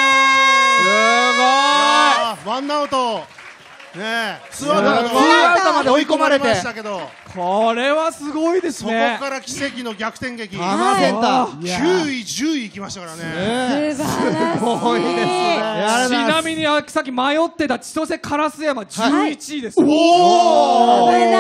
Speaker 1: ます。
Speaker 4: すごい。
Speaker 3: ワンアウトねえツーアウト
Speaker 2: ツーアウトまで追い込まれて
Speaker 3: ましたけど、
Speaker 4: これはすごいです
Speaker 3: そこ
Speaker 4: ね。
Speaker 3: から奇跡の逆転劇。
Speaker 2: 多摩センター
Speaker 3: きゅういじゅういいきましたからね。
Speaker 1: 素晴らしい。
Speaker 2: すごいですね。
Speaker 4: ちなみにさっき迷ってた千歳烏山じゅういちいです。お
Speaker 2: お
Speaker 1: 危ない。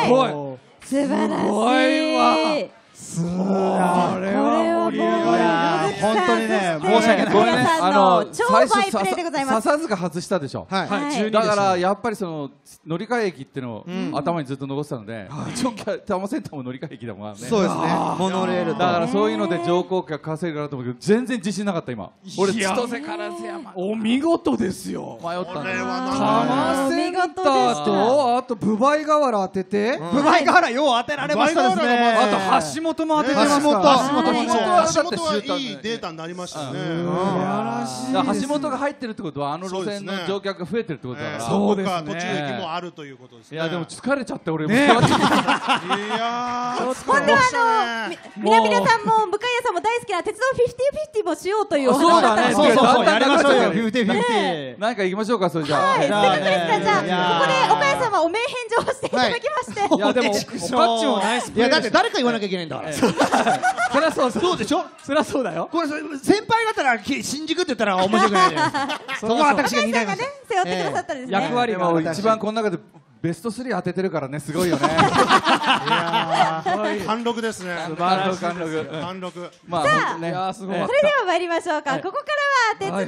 Speaker 4: すごい。
Speaker 1: 素晴らしい。
Speaker 4: すごいわ。
Speaker 5: すごい。
Speaker 4: これは
Speaker 5: いや本当にね申し訳ない。
Speaker 1: ごめんなさい。あの超ファイプレーでございます。
Speaker 6: 笹塚外したでしょ。
Speaker 2: はい。
Speaker 1: はい
Speaker 6: だからやっぱりその乗り換え駅っていうのを頭にずっと残ってたので、一応多摩センターも乗り換え駅だもんね。
Speaker 2: そうですね。モノレールと。
Speaker 6: だからそういうので乗降客稼いでるなと思うけど全然自信なかった今。俺千歳烏山
Speaker 4: お見事ですよ。
Speaker 6: 迷ったんだよ。
Speaker 3: これは
Speaker 4: 多摩センターとあとブバイ河原当てて、
Speaker 5: ブバイ河原よう当てられましたですね。
Speaker 4: あと橋本も当ててますか。
Speaker 2: 橋本
Speaker 3: 橋本はいいデータになりましたね。
Speaker 6: 橋本が入ってるってことはあの路線の乗客が増えてるってことだから。
Speaker 3: そうですね。途中駅もあるということですね。
Speaker 6: いやでも疲れちゃって俺も。
Speaker 3: いやー
Speaker 1: 本当はあのみなみなさんも向井屋さんも大好きな鉄道フィフティフィフティもしようというお話だったんです
Speaker 5: そう
Speaker 1: けど。
Speaker 5: そうそうやりましょうよ。フィフティフィフティ。
Speaker 6: なんか行きましょうかそれじゃあ。
Speaker 1: はい、せっかくですからじゃ
Speaker 5: いや
Speaker 1: あここで岡谷さんはお名返上をしていただきまして。
Speaker 4: いやでもおかっちもナイスプ
Speaker 2: いや
Speaker 4: レー。
Speaker 2: だって誰か言わなきゃいけないんだから。
Speaker 4: そりゃそう
Speaker 2: そうでしょ。
Speaker 4: そりゃそうだよ。
Speaker 2: これ先輩方が新宿って言ったら面白くないじゃないですか。そこは私が担いまし
Speaker 1: 岡谷さんがね背負ってくださったんですね。
Speaker 4: 役割が
Speaker 6: でも一番この中でベストスリー当ててるからねすごいよね。
Speaker 3: 貫禄ですね。
Speaker 6: 貫禄貫禄。
Speaker 3: 貫禄。
Speaker 6: まあ
Speaker 1: さあ
Speaker 6: 本当ね。
Speaker 4: いやすごい。
Speaker 1: それでは参りましょうか。ここからは鉄道フィフティフィフ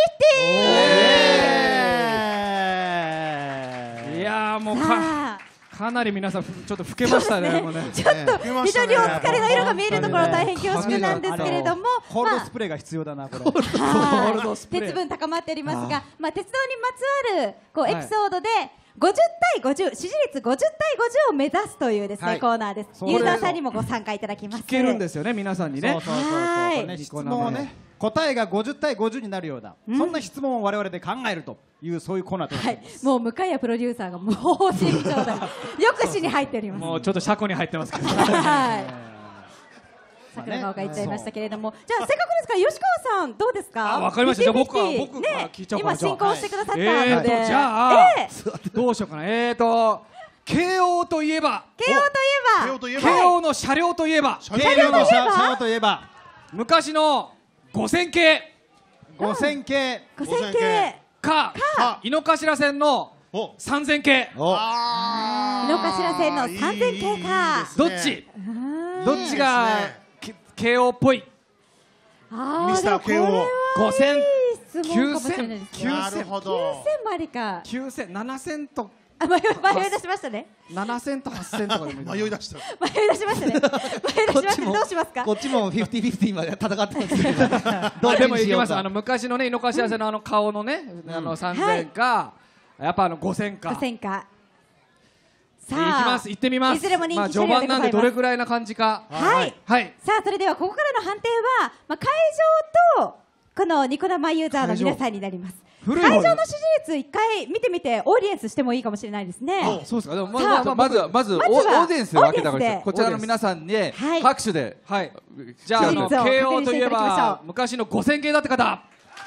Speaker 1: ティ。
Speaker 4: いやーもうか
Speaker 1: さあ
Speaker 4: かなり皆さんちょっと老けましたね。もうね
Speaker 1: ちょっと非常にお疲れの色が見えるところ大変恐縮なんですけれども、
Speaker 5: コールドスプレーが必要だなこれ。
Speaker 1: はい鉄分高まっておりますが、まあ鉄道にまつわるこうエピソードでごじゅう対ごじゅう、支持率ごじゅう対ごじゅうを目指すというですね、
Speaker 5: はい
Speaker 1: コーナーです。
Speaker 5: そう
Speaker 1: ユーザーさんにもご参加いただきます。
Speaker 4: 聞けるんですよね、皆さんにね。
Speaker 5: そうそうそうそう
Speaker 1: はい
Speaker 5: これね質問をね答えがごじゅう対ごじゅうになるような、そんな質問を我々で考えるというそういうコーナーとなって
Speaker 1: はい
Speaker 5: おります。、
Speaker 1: もう向谷プロデューサーがもう慎重だ。よくしに入っております。
Speaker 4: もうちょっと車庫に入ってますけど。
Speaker 1: はい。桜川が言っちゃいましたけれども、じゃあせっかくですから吉川さんどうですか。
Speaker 4: あわかりましたじゃあ僕は
Speaker 1: フィフィ
Speaker 4: 僕から
Speaker 1: ね
Speaker 4: 聞いちゃおうかな
Speaker 1: 今進行してくださったので、
Speaker 4: えーとじゃあ
Speaker 1: え
Speaker 4: どうしようかな。えーと慶応といえば、
Speaker 1: 慶応といえば
Speaker 3: 慶応といえば
Speaker 4: 慶応の車両といえば、
Speaker 3: 車
Speaker 5: 軽量の車車両といえば
Speaker 4: 昔の五千系
Speaker 5: ごせん系
Speaker 1: 五千系
Speaker 4: か
Speaker 3: か
Speaker 4: 井の頭線の
Speaker 3: お
Speaker 4: 三千系、
Speaker 3: あ
Speaker 1: 井の頭線のさんぜん系か
Speaker 4: どっちどっちがけ慶応っぽい。
Speaker 1: あ
Speaker 3: ミスター慶応
Speaker 1: でもこれは
Speaker 4: 五千
Speaker 1: いい質問かもしれないですね。
Speaker 3: なるほど
Speaker 1: 九千もありか。
Speaker 4: 九千七千と
Speaker 1: あ迷い迷い出しましたね。
Speaker 4: 七千と八千とかでもいいかな。
Speaker 3: 迷い出した
Speaker 1: 迷い出しましたね。迷い出しましたね。どうしますか。
Speaker 2: こっちもフィフティフィフティ今戦ってますけどど
Speaker 4: あ
Speaker 2: っち
Speaker 4: でも行きます。
Speaker 2: にしようか
Speaker 4: あの昔のね井の頭線のあの顔のね、あの三千か、やっぱあの五千か。
Speaker 1: 五千か。
Speaker 4: 行きます行ってみます。
Speaker 1: いずれも人気
Speaker 4: まあ
Speaker 1: 車両でございます
Speaker 4: 序盤なんでどれくらいな感じか。
Speaker 1: はい。
Speaker 4: はい。
Speaker 1: さあそれではここからの判定は、まあ、会場とこのニコ生ユーザーの皆さんになります。
Speaker 4: 古い方
Speaker 1: 会場の支持率一回見てみてオーディエンスしてもいいかもしれないですね。
Speaker 4: そうですか。でもま
Speaker 1: さあ
Speaker 4: ず
Speaker 6: まずはまずオ
Speaker 1: まずは
Speaker 6: オーディエンスで分けた方がいい
Speaker 1: オーディエンスで
Speaker 6: ですこちらの皆さんに
Speaker 1: はい
Speaker 6: 拍手で
Speaker 4: はい。じゃああの
Speaker 1: 支持率を
Speaker 4: 慶応といえ
Speaker 1: 確認していただきましょ
Speaker 4: ば
Speaker 1: う
Speaker 4: 昔の五千系だって方。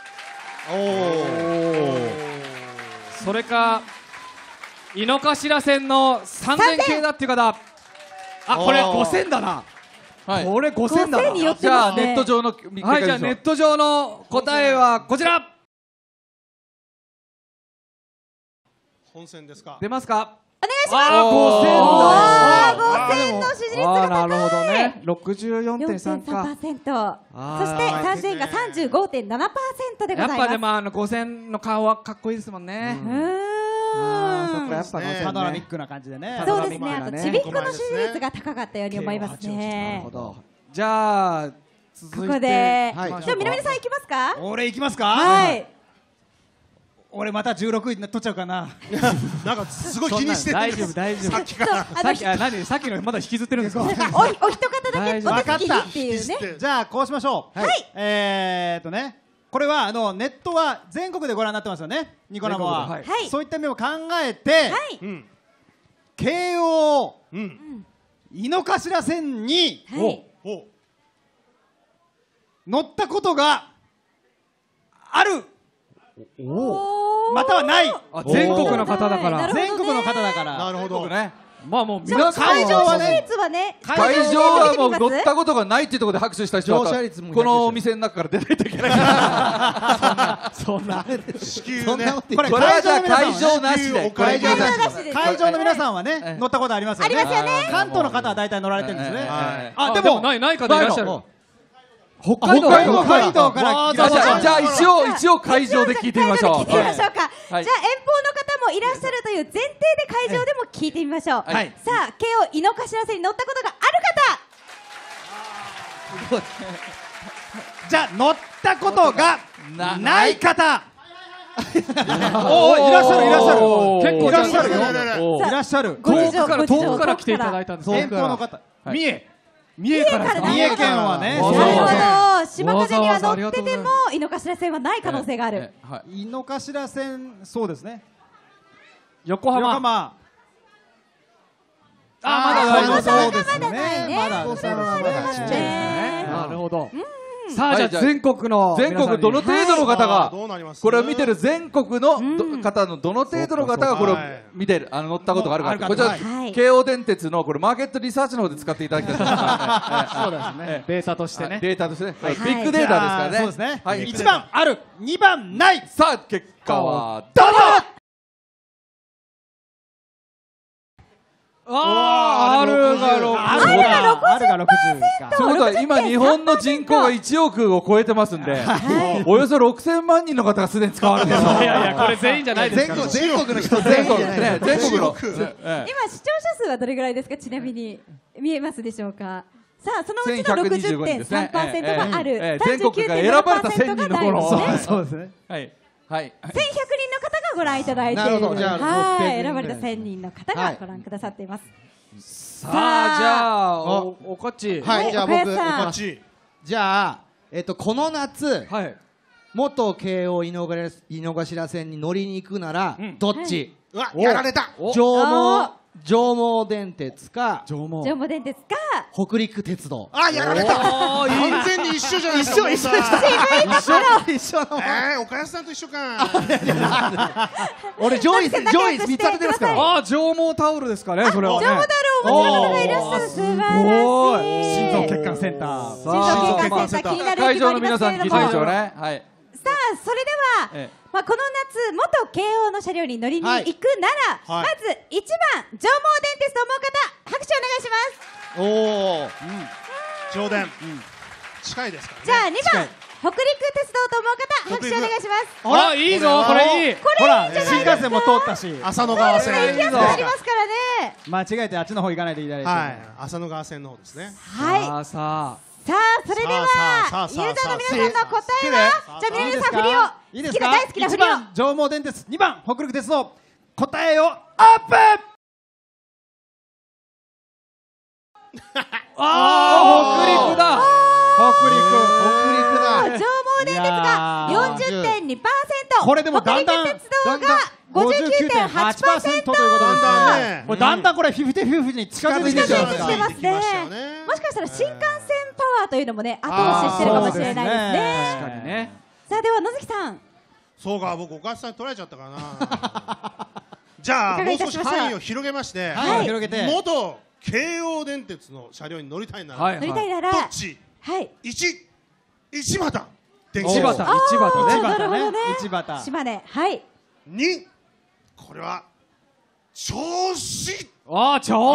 Speaker 4: それか井の頭線の三千系だっていう方。あこれ五千だな。
Speaker 6: はい
Speaker 4: これ五千だ
Speaker 1: 五千によ
Speaker 4: な。
Speaker 1: って
Speaker 6: じゃあ
Speaker 1: ますね
Speaker 6: ネット上の
Speaker 4: はいじゃあネット上の答えはこちら。
Speaker 3: 本戦ですか
Speaker 4: 出ますか。
Speaker 1: お願いします。
Speaker 4: あー五千
Speaker 1: あ
Speaker 4: だ。
Speaker 1: ー五千の支持率
Speaker 4: あ
Speaker 1: が
Speaker 4: ーなるほど
Speaker 1: 高い。
Speaker 4: ね。六十四点三か。
Speaker 1: よんてんさんパーセント。
Speaker 4: あー
Speaker 1: そしてさんぜんがさんじゅうごてんななパーセントでございます。
Speaker 4: やっぱでもあの五千の顔はかっこいいですもんね。
Speaker 1: うーん
Speaker 4: あーそっかやっぱ
Speaker 3: ね
Speaker 5: パノラミックな感じでね。
Speaker 1: そうですね。あと
Speaker 4: パノラミックなね
Speaker 1: ちびっこの支持率が高かったように思いますね。
Speaker 4: じゃあ続いて
Speaker 1: ここで、
Speaker 2: はい
Speaker 1: じゃあ南野さん行きますか。
Speaker 5: 俺行きますか。
Speaker 1: はい。
Speaker 5: 俺またじゅうろくい取っちゃうかな。
Speaker 3: なんかすごい気にしてる
Speaker 4: 大丈夫大丈夫。
Speaker 3: さっきから
Speaker 1: あ
Speaker 4: さっきあ何さっきのまだ引きずってるんですか。
Speaker 1: おお一方だけ
Speaker 4: 大丈夫
Speaker 1: お手つきにっていうね。
Speaker 5: じゃあこうしましょう。
Speaker 1: はい
Speaker 5: えーっとね、これはあのネットは全国でご覧になってますよね。ニコ生は。
Speaker 4: 全国で
Speaker 1: はい
Speaker 5: そういった面を考えて、
Speaker 1: はい。
Speaker 3: うん
Speaker 5: 慶応
Speaker 3: うん
Speaker 5: 井の頭線に
Speaker 1: はい。
Speaker 3: お
Speaker 5: 乗ったことがある
Speaker 1: おー
Speaker 5: またはない。
Speaker 4: あ全国の方だから。
Speaker 1: なるほどね
Speaker 5: 全国の方だから。
Speaker 3: なるほど
Speaker 6: ね
Speaker 4: まあもう
Speaker 1: じゃあ
Speaker 4: 皆さん
Speaker 5: 会場はね
Speaker 1: 支持率はね。
Speaker 6: 会場はもう乗ったことがないっていうところで拍手した人は
Speaker 2: 乗車率も
Speaker 6: このお店の中から出ないといけないから
Speaker 4: そんな
Speaker 3: 支給ね
Speaker 2: そんなこと
Speaker 5: これ
Speaker 6: これはじゃあ会
Speaker 5: 会場
Speaker 6: 場なしで
Speaker 3: 会場
Speaker 1: 会場
Speaker 6: なし
Speaker 1: なしで。
Speaker 5: 会場の皆さんは
Speaker 6: え
Speaker 5: ね
Speaker 6: え
Speaker 5: 乗ったことありますよね。
Speaker 1: ありますよね
Speaker 5: 関東の方は大体乗られてるんですね。
Speaker 6: はい
Speaker 5: あでも
Speaker 4: ないない方いらっしゃる。
Speaker 5: 北
Speaker 4: 海道
Speaker 5: 北海道から
Speaker 6: じゃあじゃあじゃあ一応一応会場で聞いてみましょう
Speaker 1: 聞いてみましょうか。じゃあ
Speaker 6: はい
Speaker 1: 遠方の方もいらっしゃるという前提で会場でも聞いてみましょう。
Speaker 6: はい
Speaker 1: さあ慶応井の頭線に乗ったことがある
Speaker 5: じゃあ乗ったことが
Speaker 6: な
Speaker 5: ない方。おおいらっしゃるいらっしゃる。
Speaker 4: おー結構
Speaker 5: いらっしゃるよ。
Speaker 3: いらっしゃる
Speaker 4: おー
Speaker 5: いらっしゃる。
Speaker 1: ご事情
Speaker 4: 遠くから
Speaker 1: ご事情
Speaker 4: 遠くから来ていただいたんですね。
Speaker 5: 遠方の方。
Speaker 4: 三重三重からですか。
Speaker 5: 三重県はね。
Speaker 4: わ
Speaker 1: か。
Speaker 4: ざわざ
Speaker 1: なるほど。島風には乗
Speaker 4: わざわざありがと
Speaker 1: ってて
Speaker 4: うございま
Speaker 1: も井の頭線はない可能性がある。
Speaker 6: えはい
Speaker 5: 井の頭線そうですね。
Speaker 4: 横浜。
Speaker 5: 横浜。
Speaker 4: あまだ
Speaker 1: あー
Speaker 4: 大丈夫
Speaker 1: まだまだないね。
Speaker 5: まだ
Speaker 1: それはありますね。
Speaker 4: なるほど。さあじゃあ
Speaker 6: はいじゃあ
Speaker 4: 全国の
Speaker 6: 全国どの程度の方
Speaker 3: あー
Speaker 6: が
Speaker 3: どうなります
Speaker 6: これを見てる全国のど
Speaker 1: うん
Speaker 6: 方のどの程度の方がこれを見てるあの乗ったことがあるか
Speaker 5: あるか
Speaker 6: こちら
Speaker 1: はい
Speaker 6: 京王電鉄のこれマーケットリサーチの方で使っていただきたいと思います
Speaker 4: そうですね。データとしてね。
Speaker 6: データとしてね
Speaker 1: はい
Speaker 6: ビッグデータですからね
Speaker 5: そうですね。
Speaker 6: はい
Speaker 5: 一番ある、二番ない。
Speaker 6: さあ結果は
Speaker 5: どうぞ。
Speaker 4: あああるがろ
Speaker 5: ある
Speaker 1: がろくじゅっパーセント。
Speaker 5: あるがろくじゅうか。
Speaker 6: そういうことは今日本の人口がいちおくを超えてますんで、およそろくせんまんにんの方がすでに使われてる。
Speaker 4: いやいやこれ全員じゃないですから。
Speaker 2: 全国の人
Speaker 6: 全国ね全国の。
Speaker 1: 今視聴者数はどれぐらいですか、ちなみに見えますでしょうか。さあそのうちの ろくじゅってんさんパーセント がある、さんじゅうきゅうてんななパーセント がないですね。
Speaker 5: そうですね。
Speaker 6: はいはい
Speaker 1: せんひゃくにんの方がご覧いただいている。
Speaker 2: なるほどじゃあ
Speaker 1: はい、
Speaker 2: ろっぴゃくにん
Speaker 1: 選ばれたせんにんの方がご覧くださっています。
Speaker 4: さあじゃあおおこっち。
Speaker 2: はいじゃあ僕
Speaker 1: 岡安さん
Speaker 3: こっち
Speaker 2: じゃあえっとこの夏
Speaker 4: はい。
Speaker 2: 元慶応井の頭井の頭線に乗りに行くならどっち？
Speaker 3: うわやられた
Speaker 4: お
Speaker 2: 上
Speaker 1: あ
Speaker 2: 毛上毛電鉄か
Speaker 4: 縄文。
Speaker 1: 上毛電鉄か
Speaker 2: 北陸鉄道。
Speaker 3: あやられた
Speaker 4: おーいい
Speaker 3: 完全に一緒じゃないですか
Speaker 2: 一緒一緒
Speaker 3: もうさ
Speaker 2: 一緒の
Speaker 3: えー岡安さんと一緒か
Speaker 2: 俺上位
Speaker 1: 仲良く
Speaker 2: 上位みっつ当ててますから。
Speaker 4: ああ上毛タオルですかねそれはね。
Speaker 1: 上毛タオルをお持ちの方がいらっしゃる。素晴らしい。
Speaker 5: 心臓血管センター。
Speaker 1: 心臓血管センター、気になる
Speaker 6: 会場の
Speaker 1: 駅もありま
Speaker 6: 皆さん聞い
Speaker 1: すけれども。
Speaker 6: てみましょうね。はい。
Speaker 1: さあそれでは、
Speaker 6: ええ
Speaker 1: まあ、この夏元慶応の車両に乗りに行くなら、
Speaker 3: はい
Speaker 1: まずいちばん上毛電鉄と思う方拍手お願いします。
Speaker 2: おお。
Speaker 3: 上電近いですからね
Speaker 1: じゃあにばん北陸鉄道と思う方拍手お願いします。
Speaker 4: あいいぞこれいい。
Speaker 5: ほら新幹線も通ったし、
Speaker 3: 浅野川線
Speaker 1: 行きやすくなりますからね。
Speaker 5: 間違えてあっちの方行かないでいただいて。
Speaker 3: はい浅野川線の方ですね
Speaker 1: はい、
Speaker 4: さあさ
Speaker 1: さあそれでは
Speaker 3: さあさあさあ
Speaker 1: ユーザーの皆さんの答えは、
Speaker 3: さあ
Speaker 1: じゃあ皆
Speaker 5: いいです
Speaker 1: さん振りを
Speaker 5: か？いいですか？
Speaker 1: 好きな大好きな振
Speaker 5: 一
Speaker 1: りを。
Speaker 5: 番上毛電鉄、二番北陸鉄道。答えをアップ。
Speaker 4: あー北陸だ。
Speaker 5: 北陸。
Speaker 1: 上毛電鉄が よんじゅってんにパーセント、
Speaker 5: これでもだんだん
Speaker 1: 北陸鉄道が ごじゅうきゅうてんはちパーセント。
Speaker 5: ということです
Speaker 3: だんだん
Speaker 5: ね
Speaker 3: ね。
Speaker 5: これだんだんこれフィフティフィフティに近づいてきてます
Speaker 1: 近づいてきてますね。
Speaker 3: 近づいてきましたよね
Speaker 1: もしかしたら新幹線パワーというのもね後押ししてるかもしれないですね。
Speaker 4: 確かにね。
Speaker 1: さあでは野月さん、
Speaker 3: そうか僕岡安さんに取られちゃったからなじゃあ
Speaker 1: いかが
Speaker 3: も少し
Speaker 1: いうたしましょう
Speaker 3: 範囲を広げまして
Speaker 5: はい広げて。
Speaker 3: 元京王電鉄の車両に乗りたいなら
Speaker 4: はい
Speaker 1: 乗りたいなら、
Speaker 3: どっち
Speaker 1: はい、
Speaker 3: 一一畑電
Speaker 4: 千葉田
Speaker 1: あー
Speaker 4: 市場
Speaker 5: 一
Speaker 1: なるほどね
Speaker 5: 畑ね。一畑。
Speaker 1: 島根、はい、
Speaker 3: 二これは銚子
Speaker 4: ああ調子。
Speaker 3: こ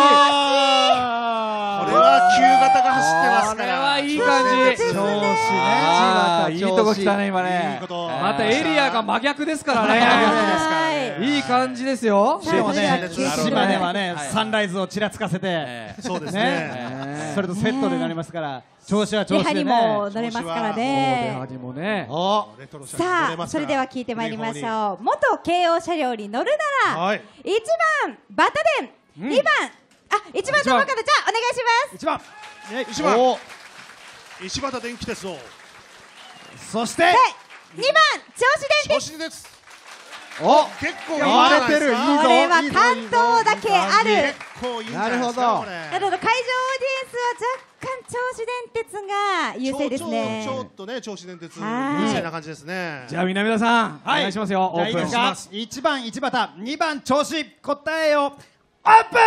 Speaker 3: れは旧型が走ってます
Speaker 4: これ
Speaker 3: から
Speaker 4: はいい感じ。
Speaker 5: 調子ね。
Speaker 6: あーいいとこ来たね今
Speaker 3: いい
Speaker 6: ね
Speaker 3: こと
Speaker 4: またエリアが真逆ですからね。
Speaker 1: はい
Speaker 4: いい感じですよ。
Speaker 5: しかもね
Speaker 1: そうですね
Speaker 5: 島根はね
Speaker 6: はい
Speaker 5: サンライズをちらつかせて
Speaker 6: え
Speaker 3: そうです
Speaker 5: ね
Speaker 3: ね
Speaker 5: それとセットでなりますから調子は調
Speaker 1: リハに
Speaker 5: 子でね。
Speaker 1: も乗れますから
Speaker 4: 大手
Speaker 1: ね
Speaker 4: 派。にもね。
Speaker 2: お。
Speaker 3: レトロ車両乗
Speaker 1: さあ
Speaker 3: れますから
Speaker 1: それでは聞いてまいりましょう。元京王車両に乗るなら、
Speaker 3: はい
Speaker 1: いちばんバタデン、にばんあいちばんと思う方、じゃあお願いします。
Speaker 5: 一番。ね
Speaker 3: 一番
Speaker 2: お。
Speaker 3: 石畑電気鉄道
Speaker 5: そして
Speaker 1: でにばん銚子電
Speaker 3: 銚
Speaker 1: 鉄。
Speaker 3: 子です
Speaker 2: お。
Speaker 3: 結構いいじゃないですか
Speaker 5: 割れてるいいぞ
Speaker 1: これは関東だけある。
Speaker 3: 結構いいんじゃないですかこれ
Speaker 1: なるほど、会場オーディエンスは若干銚子電鉄が優勢ですね。
Speaker 3: ちょちょちょっとね銚子電鉄優
Speaker 1: はい
Speaker 3: 勢な感じですね
Speaker 4: じゃあ皆さんお願いしますよ。オ
Speaker 5: じゃあいい
Speaker 4: ープン
Speaker 5: ですか。一番一畑、二番調子。答えをアップ。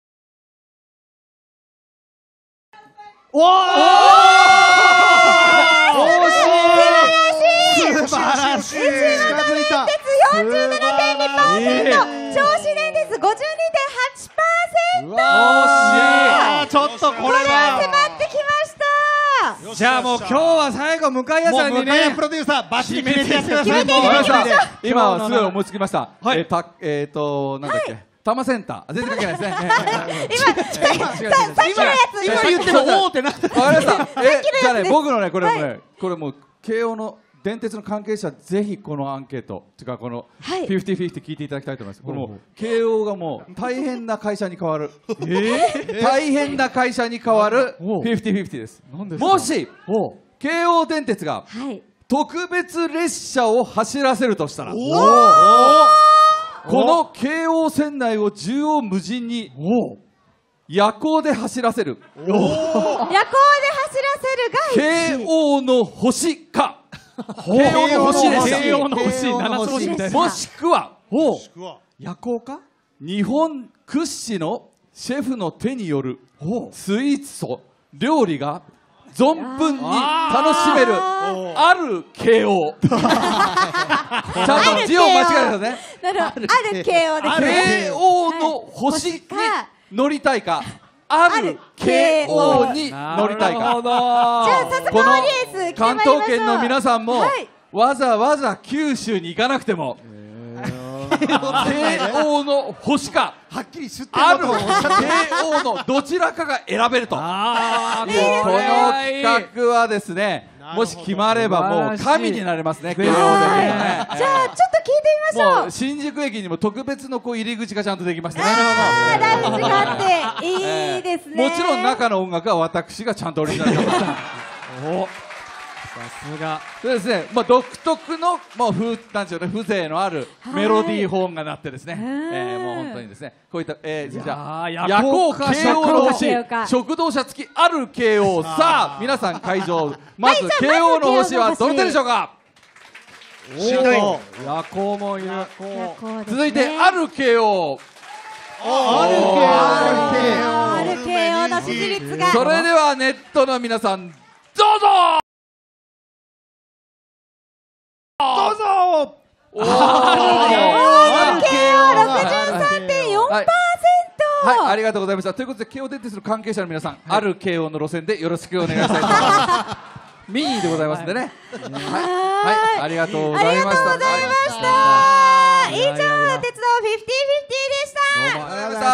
Speaker 5: おお。
Speaker 4: 惜しい。
Speaker 5: 素晴らしい。
Speaker 3: 近づいた
Speaker 1: 鉄 よんじゅうななてんにパーセント、銚子電鉄 ごじゅうにてんはちパーセント。
Speaker 5: あーちょっとこれは
Speaker 1: 迫ってきました。
Speaker 4: じゃあもう今日は最後向井屋
Speaker 5: も
Speaker 4: さにね
Speaker 5: うん向井プ。ロデューサーバッチリ決めてやってください。
Speaker 1: 決めて
Speaker 5: もう
Speaker 1: やってください
Speaker 5: 決めて
Speaker 6: 今すごい思いつきました
Speaker 4: はい
Speaker 6: えーたえっとなんだっけ多摩センター全然関係ないですね
Speaker 1: 今、ささっきのやつ、
Speaker 6: 今
Speaker 2: 言ってもおーってなった。
Speaker 6: わかりました。え、じゃあね、
Speaker 1: です
Speaker 6: 僕のね、これも
Speaker 1: は
Speaker 6: ね、これもう慶応の電鉄の関係者、ぜひこのアンケート、てかこの
Speaker 1: はい
Speaker 6: フィフティフィフティ聞いていただきたいと思います。これもう慶応がもう大変な会社に変わる。大変な会社に変わるフ
Speaker 4: おう
Speaker 6: ィフティフィフティです。
Speaker 4: 何ですか
Speaker 6: もし
Speaker 4: おう
Speaker 6: 慶応電鉄が
Speaker 1: はい。
Speaker 6: 特別列車を走らせるとしたら、この京王線内を縦横無尽に夜行で走らせる
Speaker 1: 夜行で走らせるが
Speaker 6: 慶応の星か慶応の星列車
Speaker 4: 慶応の星
Speaker 2: 慶応の星
Speaker 4: 七つ星みたいな。
Speaker 6: もしくは
Speaker 4: おう
Speaker 3: もしくは
Speaker 4: 夜行か。
Speaker 6: 日本屈指のシェフの手による
Speaker 4: おう
Speaker 6: スイーツと料理が存分に楽しめる
Speaker 1: あ
Speaker 6: ある慶応ちゃんと字を間違えたらね
Speaker 1: なるほど、ある慶応ですね。
Speaker 6: 慶応の星に乗りたいかある ケーオー に乗りたいか。
Speaker 4: なるほど。
Speaker 1: じゃあ早速
Speaker 6: この
Speaker 1: オーディエンス来てまいりましょう。
Speaker 6: 関東圏の皆さんも、
Speaker 1: はい、
Speaker 6: わざわざ九州に行かなくても、ケーオー の星か
Speaker 2: はっきり出店
Speaker 6: ある ケ
Speaker 2: だとおっしゃって
Speaker 6: ーオー のどちらかが選べると。
Speaker 4: あ
Speaker 6: この企画はですね、もし決まればもう神になれますね。ケーオー でね。
Speaker 1: じゃあちょっと聞いてみましょう。
Speaker 6: もう新宿駅にも特別のこう入り口がちゃんとできましたね。
Speaker 1: あー、ラウンジがあっていいですね。
Speaker 6: もちろん中の音楽は私がちゃんとオリジナルで
Speaker 4: お、さすが。
Speaker 6: そうですね、まあ、独特の、まあ、風なんでしょうね、風情のある
Speaker 1: はい
Speaker 6: メロディーホーンが鳴ってですね、
Speaker 1: うん
Speaker 6: えーもう本当にですね、こういった、えー、じゃあ
Speaker 4: いやー
Speaker 6: 夜行慶応の星
Speaker 1: 夜行か
Speaker 6: 食堂車付きある慶応、さあ皆さん会場、まず
Speaker 1: はいじゃあ
Speaker 6: 慶応の星は
Speaker 1: まず慶応の星
Speaker 6: どれでしょうか。
Speaker 2: 知りたい。
Speaker 4: 夜行もいる。
Speaker 6: 続いてある慶応、
Speaker 2: あるけ
Speaker 1: ある慶応の支持率が。
Speaker 6: それではネットの皆さんどうぞ。
Speaker 2: どうぞ。
Speaker 6: おー
Speaker 1: ある慶応ろくじゅうさんてんよんパーセント。
Speaker 6: はい、ありがとうございました。ということで、京王電鉄の関係者の皆さん、ある京王の路線でよろしくお願いしたいと思います。ミニでございますんでね。はい、はい、ありがとうございました。
Speaker 1: ありがとうございました。以上、鉄道フィフティーフィフティーでした。
Speaker 6: どうもありがとうございました。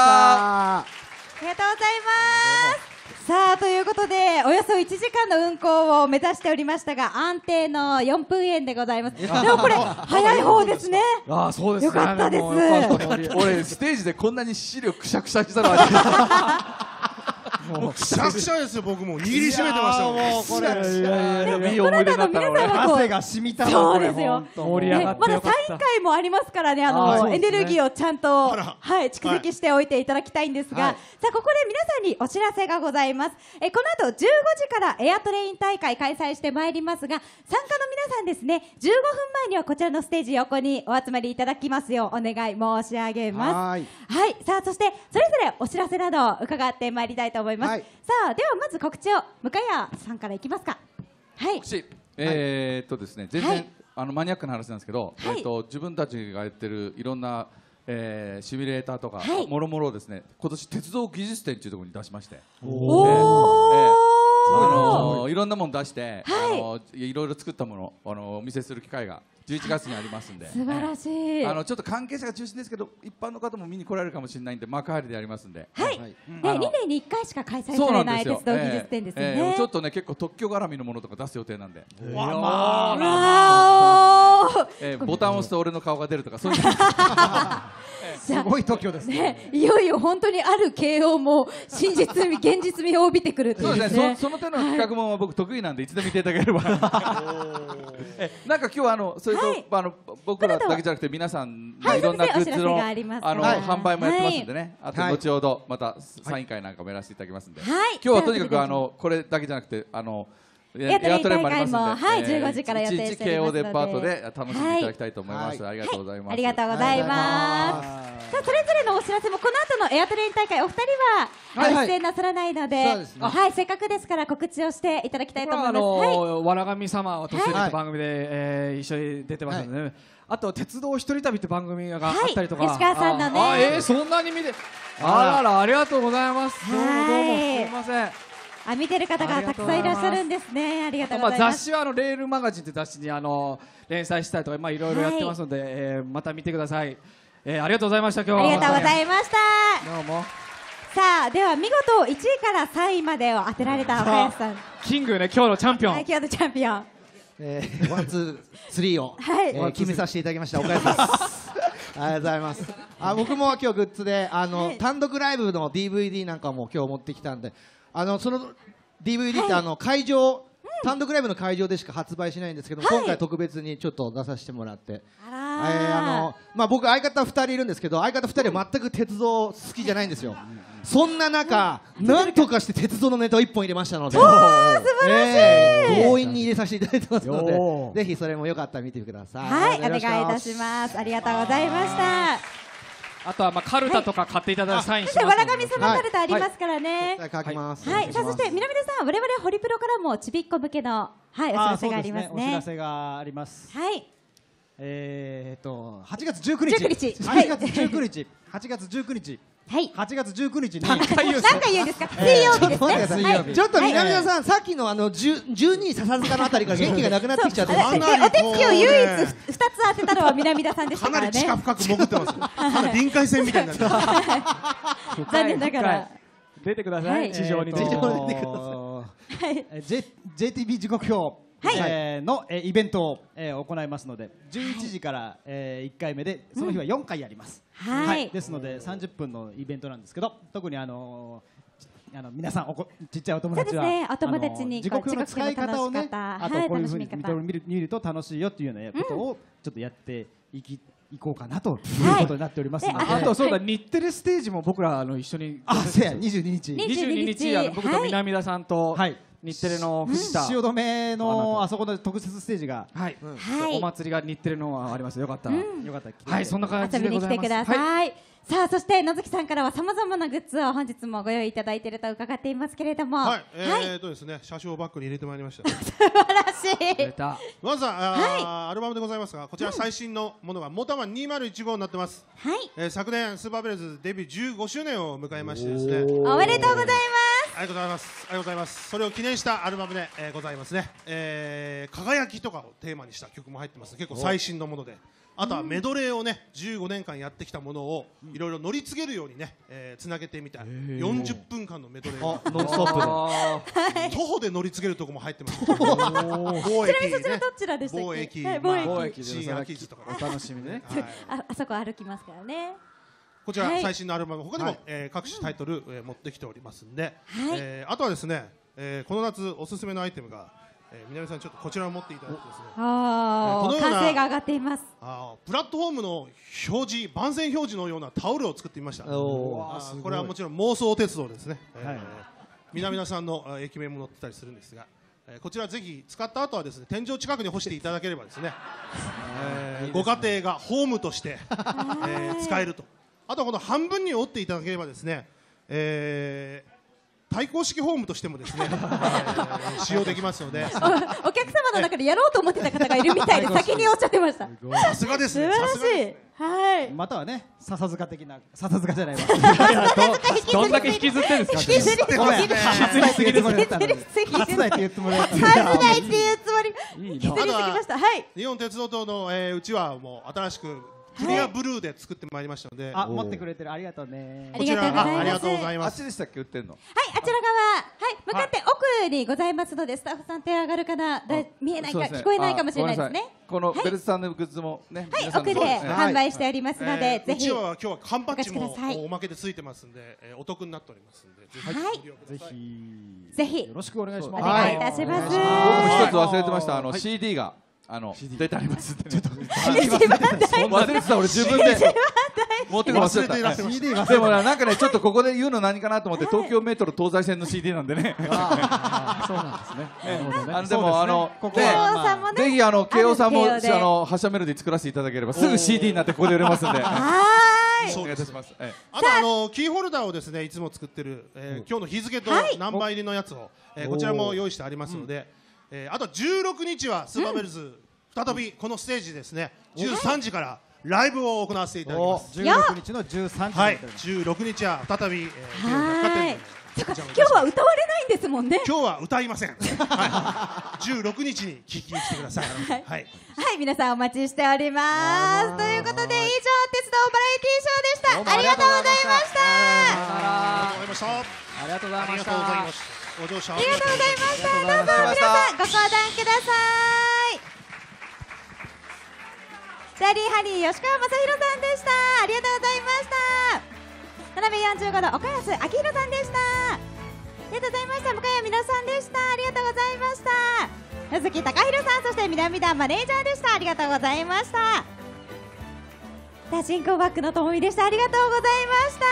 Speaker 1: ありがとうございます。さあということでおよそいちじかんの運行を目指しておりましたが安定のよんぷんえんでございます。でもこれ早い方ですね。
Speaker 4: ああ、そうですね。
Speaker 1: よかったです
Speaker 4: もうよかったです
Speaker 6: 俺ステージでこんなに資料くしゃくしゃにしたのは初めて。
Speaker 3: もうくしゃくしゃですよ。僕も握りしめてましたもん。
Speaker 2: もうこれ
Speaker 6: いい思い出だったの俺。
Speaker 2: 汗が染みたわ。
Speaker 1: そうですよ。
Speaker 4: 盛り上がって
Speaker 1: まだ
Speaker 4: よかった
Speaker 1: サイン会もありますからね、あ
Speaker 4: あ
Speaker 1: の
Speaker 4: そうですね
Speaker 1: エネルギーをちゃんと
Speaker 3: あら
Speaker 1: はい蓄積しておいていただきたいんですが、
Speaker 2: はい
Speaker 1: さあここで皆さんにお知らせがございます。えこの後じゅうごじからエアトレイン大会開催してまいりますが、参加の皆さんですね、じゅうごふんまえにはこちらのステージ横にお集まりいただきますようお願い申し上げます。
Speaker 2: はい
Speaker 1: はい、さあそしてそれぞれお知らせなどを伺ってまいりたいと思います。
Speaker 2: はい
Speaker 1: さあではまず告知を向谷さんからいきますか。はい。
Speaker 6: しえーっとですね、全然、
Speaker 1: はい
Speaker 6: あのマニアックな話なんですけど、
Speaker 1: はい
Speaker 6: えーっと自分たちがやってるいろんな、えーシミュレーターとか、
Speaker 1: はい
Speaker 6: もろもろをですね、今年鉄道技術展というところに出しまして、
Speaker 1: お
Speaker 6: え
Speaker 1: ー。
Speaker 6: あのーいろんなもの出して、
Speaker 1: はい
Speaker 6: あのーいろいろ作ったものをあのーお見せする機会がじゅういちがつにありますんで、
Speaker 1: 素晴らしい。
Speaker 6: えーあのちょっと関係者が中心ですけど、一般の方も見に来られるかもしれないんで幕張でやりますんで。
Speaker 1: はい。
Speaker 2: はい
Speaker 1: ね、
Speaker 6: あの
Speaker 1: にねんにいっかいしか開催
Speaker 6: そう
Speaker 1: され
Speaker 6: なんですよ。
Speaker 1: ない鉄道技術展ですよね。
Speaker 6: えーえーちょっとね結構特許絡みのものとか出す予定なんで、
Speaker 1: わーおー
Speaker 6: えーボタンを押すと俺の顔が出るとかそういう。
Speaker 2: すごい特許ですね。
Speaker 1: ね、いよいよ本当にある慶応も真実味、現実味を帯びてくるというう
Speaker 6: そですね、
Speaker 1: ね。
Speaker 6: そその手の企画も僕得意なんでいつでも見ていただければ。えなんか今日はあのそれと、
Speaker 1: はい
Speaker 6: あの僕らだけじゃなくて皆さん、
Speaker 1: はい
Speaker 6: い、ろんなグッズの
Speaker 1: そうですねお知らせがあります
Speaker 6: あの、
Speaker 1: はい
Speaker 6: 販売もやってますんでね、あと
Speaker 2: はい
Speaker 6: 後ほどまたサイン会なんかもやらせていただきますんで、
Speaker 1: はい
Speaker 6: 今日はとにかくあのこれだけじゃなくてあのエ
Speaker 1: エアトレイン
Speaker 6: アトレインもありますんで、
Speaker 1: 大会もはいじゅうごじから予定しておりますので
Speaker 6: 一日慶応デパートで楽しんでいただきたいと思います。
Speaker 2: は
Speaker 6: ありがとうございます。
Speaker 1: ありがとうございます。さあそれぞれのお知らせもこの後のエアトレイン大会お二人は、
Speaker 2: はいはい
Speaker 1: あの出演なさらないので、
Speaker 2: そうですね
Speaker 1: はいせっかくですから告知をしていただきたいと
Speaker 4: 僕は
Speaker 1: 思います。
Speaker 4: あの
Speaker 1: はい。
Speaker 4: ーわらがみ様をとせる
Speaker 2: はい
Speaker 4: って番組で、えー一緒に出てますので、ねあと鉄道一人旅って番組があ
Speaker 1: はい
Speaker 4: ったりとか、
Speaker 1: 吉川さんのね
Speaker 4: ああえーそんなに見て、あららありがとうございます。どうもどうも
Speaker 1: はい
Speaker 4: すみません。
Speaker 1: あ見てる方がたくさんいらっしゃるんですね。ありがとうございます。
Speaker 4: まあ雑誌はあのレールマガジンって雑誌にあの連載したりとかまあいろいろやってますので、えーまた見てください。えーありがとうございました今日は。
Speaker 1: ありがとうござ
Speaker 4: い
Speaker 1: いました。
Speaker 4: どうも。
Speaker 1: さあでは見事いちいからさんいまでを当てられた岡安さん、
Speaker 4: キングね今日のチャンピオン。
Speaker 1: はい今日のチャンピオン。
Speaker 2: えーワンツースリーを、
Speaker 1: はい
Speaker 2: えー決めさせていただきました岡安です。ありがとうございます。あ僕も今日グッズであの、
Speaker 1: はい
Speaker 2: 単独ライブの ディーブイディー なんかも今日持ってきたんで、あのその ディーブイディー って、
Speaker 1: はい
Speaker 2: あの会場、単独ライブの会場でしか発売しないんですけど、
Speaker 1: はい
Speaker 2: 今回特別にちょっと出させてもらって。
Speaker 1: あら
Speaker 2: えーあのまあ、僕、相方ふたりいるんですけど相方ふたりは全く鉄道好きじゃないんですよ。そんな中、なんとかして鉄道のネタをいっぽん入れましたので、えー強引に入れさせていただいてますの
Speaker 4: よ
Speaker 2: で、ぜひそれもよかったら見てください。
Speaker 1: はいお願いい
Speaker 2: よろく
Speaker 1: たします。ありがとうございました。
Speaker 4: あとはまあカルタとか買っていただいてサインし
Speaker 1: そして
Speaker 4: ますので。
Speaker 1: わらがみ様カルタありますからね。
Speaker 2: 絶対書きます。
Speaker 1: はい、さあそして南出さん、我々ホリプロからもちびっこ向けのはいお知らせがあります
Speaker 5: そうですね。お知ら
Speaker 1: ね。
Speaker 5: せがあります。
Speaker 1: はい、
Speaker 5: えーっとはちがつじゅうくにち、
Speaker 1: じゅうくにち
Speaker 5: はちがつじゅうくにち、はちがつじゅうくにち、
Speaker 1: はい
Speaker 5: はちがつじゅうくにちに
Speaker 1: 何回言うんですか水曜日ですね
Speaker 5: ちょっと待ってください水曜日
Speaker 2: ちょっと南田さん、さっきのあのじゅうじゅうにい笹塚のあたりから元気がなくなってきちゃって
Speaker 1: で
Speaker 3: かなり
Speaker 1: お手つきを唯一
Speaker 3: こうね
Speaker 1: ふたつ当てたのは南田さんでしたからね
Speaker 3: かなり地下深く潜ってますかなり臨界線みたいになってます
Speaker 1: 残念ながら
Speaker 4: 出てくださ
Speaker 1: はい
Speaker 4: い地上に
Speaker 5: えーっと
Speaker 4: 地上に
Speaker 2: 出てくだ
Speaker 1: はい
Speaker 5: えー J- ジェーティービー 時刻表、
Speaker 1: はい
Speaker 5: えーの、えーイベントを、えー行いますのでじゅういちじから、えーいっかいめでその日はよんかいやります、
Speaker 1: はい
Speaker 5: ですのでさんじゅっぷんのイベントなんですけど特にあのーあの皆さんおこちっちゃいお友達は
Speaker 1: そうですねお友達に
Speaker 5: あの時刻表の使い方をね
Speaker 1: 時刻表の楽し方
Speaker 5: あとこういうふうに
Speaker 1: はい楽しみ方
Speaker 5: 見る見ると楽しいよっていうようなことをちょっとやっていきいこうかなという
Speaker 1: はい
Speaker 5: ことになっておりますので、
Speaker 1: で
Speaker 4: あとそうだ日テレステージも僕らあの一緒に
Speaker 5: あせやにじゅうににち
Speaker 1: に
Speaker 4: にじゅうににちあの僕と南田さんと
Speaker 5: はい
Speaker 4: 日テレの藤田
Speaker 5: 汐留
Speaker 4: あ
Speaker 5: の
Speaker 4: なた
Speaker 5: あそこの特設ステージが
Speaker 4: はい
Speaker 1: はい
Speaker 4: お祭りが日テレのありますよかったら
Speaker 5: よかったら来て
Speaker 4: はいそんな感じ
Speaker 1: 遊び
Speaker 4: でございます
Speaker 1: に来てください、
Speaker 4: はい
Speaker 1: さあそして野月さんからはさまざまなグッズを本日もご用意いただいていると伺っていますけれども、
Speaker 3: はい、え
Speaker 1: はい
Speaker 3: ーとですね、車掌バッグに入れてまいりました。
Speaker 1: 素晴らしい
Speaker 4: 出た
Speaker 3: まずは、あーアルバムでございますが、こちら最新のものがモタマンにせんじゅうごになってます。
Speaker 1: はい
Speaker 3: えー昨年スーパーベルズデビューじゅうごしゅうねんを迎えましてですね。
Speaker 1: おめでとうございます
Speaker 3: ありがとうございます。ありがとうございます。それを記念したアルバムで、えーございますね。えー輝きとかをテーマにした曲も入ってます。結構最新のもので。あとはメドレーをね、じゅうごねんかんやってきたものをいろいろ乗り継げるようにね、えーつなげてみたよんじゅっぷんかんのメドレーを
Speaker 2: ノンストップで
Speaker 4: あ
Speaker 3: 徒歩で乗り継げるとこも入ってます。貿易
Speaker 1: そちらどちらでしたっけ
Speaker 3: 貿易、
Speaker 1: はい
Speaker 3: まあ
Speaker 1: 貿
Speaker 4: 易貿易で
Speaker 3: 新秋津とかね。
Speaker 4: お楽しみね
Speaker 3: はい
Speaker 1: ああそこ歩きますからね
Speaker 3: こちら
Speaker 1: はい
Speaker 3: 最新のアルバム他にも、
Speaker 5: はい
Speaker 3: えー各種タイトル、えー持ってきておりますんで、
Speaker 1: はい
Speaker 3: えーあとはですね、えーこの夏おすすめのアイテムが、えー南さんちょっとこちらを持っていただいてですね、
Speaker 1: あー
Speaker 3: このような
Speaker 1: 歓声が上がっています
Speaker 3: あープラットフォームの表示番宣表示のようなタオルを作ってみました。
Speaker 2: お
Speaker 3: あーこれはもちろん妄想鉄道ですね。えー
Speaker 5: はい
Speaker 3: 南田さんのあ駅名も載ってたりするんですが、えーこちらぜひ使った後はですね天井近くに干していただければですね、えーご家庭がホームとして、えー使えると。あとはこの半分に折っていただければですね、えー対抗式ホームとしてもですね、えー使用できますので、
Speaker 1: おお客様の中でやろうと思ってた方がいるみたいで先におっしゃってました
Speaker 3: さすがですね。
Speaker 1: 素晴ら
Speaker 3: さすがです
Speaker 1: しいはい
Speaker 5: またはね笹塚的な笹塚じゃないわ
Speaker 4: どんだけ引きずってんですか
Speaker 1: 引きずり
Speaker 5: ごめん
Speaker 1: 引きずり
Speaker 5: 初台って言うつもりだったのに
Speaker 1: 引きずり
Speaker 5: 初台って言うつもりだったのに
Speaker 1: 初台っていうつもり
Speaker 4: いい
Speaker 1: 引きずりすぎましたはい
Speaker 3: 日本鉄道等の、えーうちはもう新しくクリアブルーで作ってまいりましたので、
Speaker 5: あ持ってくれてるありがとうね
Speaker 1: ありがとうございます
Speaker 3: こちらあありがとうございます。
Speaker 6: あっちでしたっけ売ってんの
Speaker 1: はい、あちら側、はい、向かって奥にございますので、スタッフさん手上がるかな、だ見えないか、
Speaker 6: そうですね
Speaker 1: 聞こえないかもしれないです
Speaker 6: あごめん
Speaker 1: ね。
Speaker 6: さこの
Speaker 1: はい
Speaker 6: ベルトさんのグッズもね
Speaker 1: はい、
Speaker 6: 皆さん
Speaker 1: 奥で
Speaker 6: もそうですね
Speaker 1: 販売しておりますので、
Speaker 3: えー
Speaker 1: ぜひ。
Speaker 3: うちは今日は缶バッジも
Speaker 1: お越しください
Speaker 3: おまけでついてますんで、えーお得になっておりますんで、ぜひ
Speaker 1: はい
Speaker 3: ご利用ください。
Speaker 1: ぜひ
Speaker 5: よろしくお願いし
Speaker 1: お
Speaker 5: ます
Speaker 1: 願いいたします。
Speaker 6: 僕も一つ忘れてましたあの シーディー があの出てありますんでね忘れてた俺自分で持ってくの忘れ
Speaker 3: 忘れていらっしゃいました
Speaker 5: シーディー 忘
Speaker 6: でもなんかねちょっとここで言うの何かなと思って東京メトロ東西線の シーディー なんでね
Speaker 4: そうなんですね
Speaker 6: あのでもあの
Speaker 5: ここ
Speaker 6: ね
Speaker 1: 慶応
Speaker 5: は
Speaker 1: さんもね。
Speaker 6: ぜひあの慶応さんもあ
Speaker 1: ある慶応で
Speaker 6: の発車メロディー作らせていただければすぐ シーディー になってここで売れますんで
Speaker 1: はーい。
Speaker 3: そう
Speaker 6: お願いいたしますええ
Speaker 3: あとあのキーホルダーをですねいつも作ってる、えー今日の日付と
Speaker 1: はい
Speaker 3: ナンバー入りのやつを、えーこちらも用意してありますので、えーあとじゅうろくにちはスーパーベルズ、再びこのステージですねじゅうさんじからライブを行わせていただきます。
Speaker 5: じゅうろくにちのじゅうさんじ
Speaker 3: はい
Speaker 5: になっております
Speaker 3: じゅうろくにちは再び、えー、
Speaker 1: はーい。そっか、
Speaker 3: こちらも
Speaker 1: 今日は歌われないんですもんね。
Speaker 3: 今日は歌いません、はい、じゅうろくにちに聞きに来てください、はい
Speaker 1: はい、皆さんお待ちしております。ということで、以上、鉄道バラエティーショーでした。ありがとうございました。
Speaker 3: ありがとうございました
Speaker 4: ありがとうござい
Speaker 3: あり
Speaker 4: ました
Speaker 3: がとうございますご乗車あ
Speaker 1: ありがとうございました。どうぞ皆さんご相談ください。ダディハニー吉川正宏さんでした。ありがとうございました。斜めよんじゅうごど岡安明宏さんでした。ありがとうございました。向谷美乃さんでした。ありがとうございました。鈴木貴弘さん、そして南田マネージャーでした。ありがとうございました。ダ進行バックのともみでした。ありがとうございました。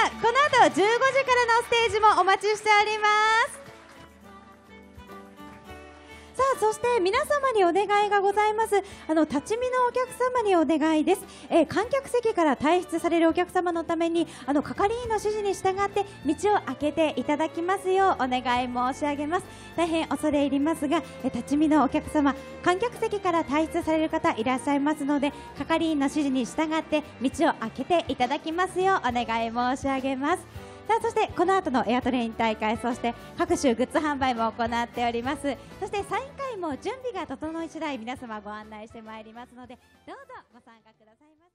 Speaker 1: この後じゅうごじからのステージもお待ちしております。 さあそして皆様にお願いがございます。あの立ち見のお客様にお願いです。えー、観客席から退出されるお客様のためにあの係員の指示に従って道を開けていただきますようお願い申し上げます。大変恐れ入りますが、えー、立ち見のお客様、観客席から退出される方いらっしゃいますので、係員の指示に従って道を開けていただきますようお願い申し上げます。さあそしてこの後のエアトレイン大会、そして各種グッズ販売も行っております。そしてサイン会も準備が整い次第皆様ご案内してまいりますので、どうぞご参加くださいませ。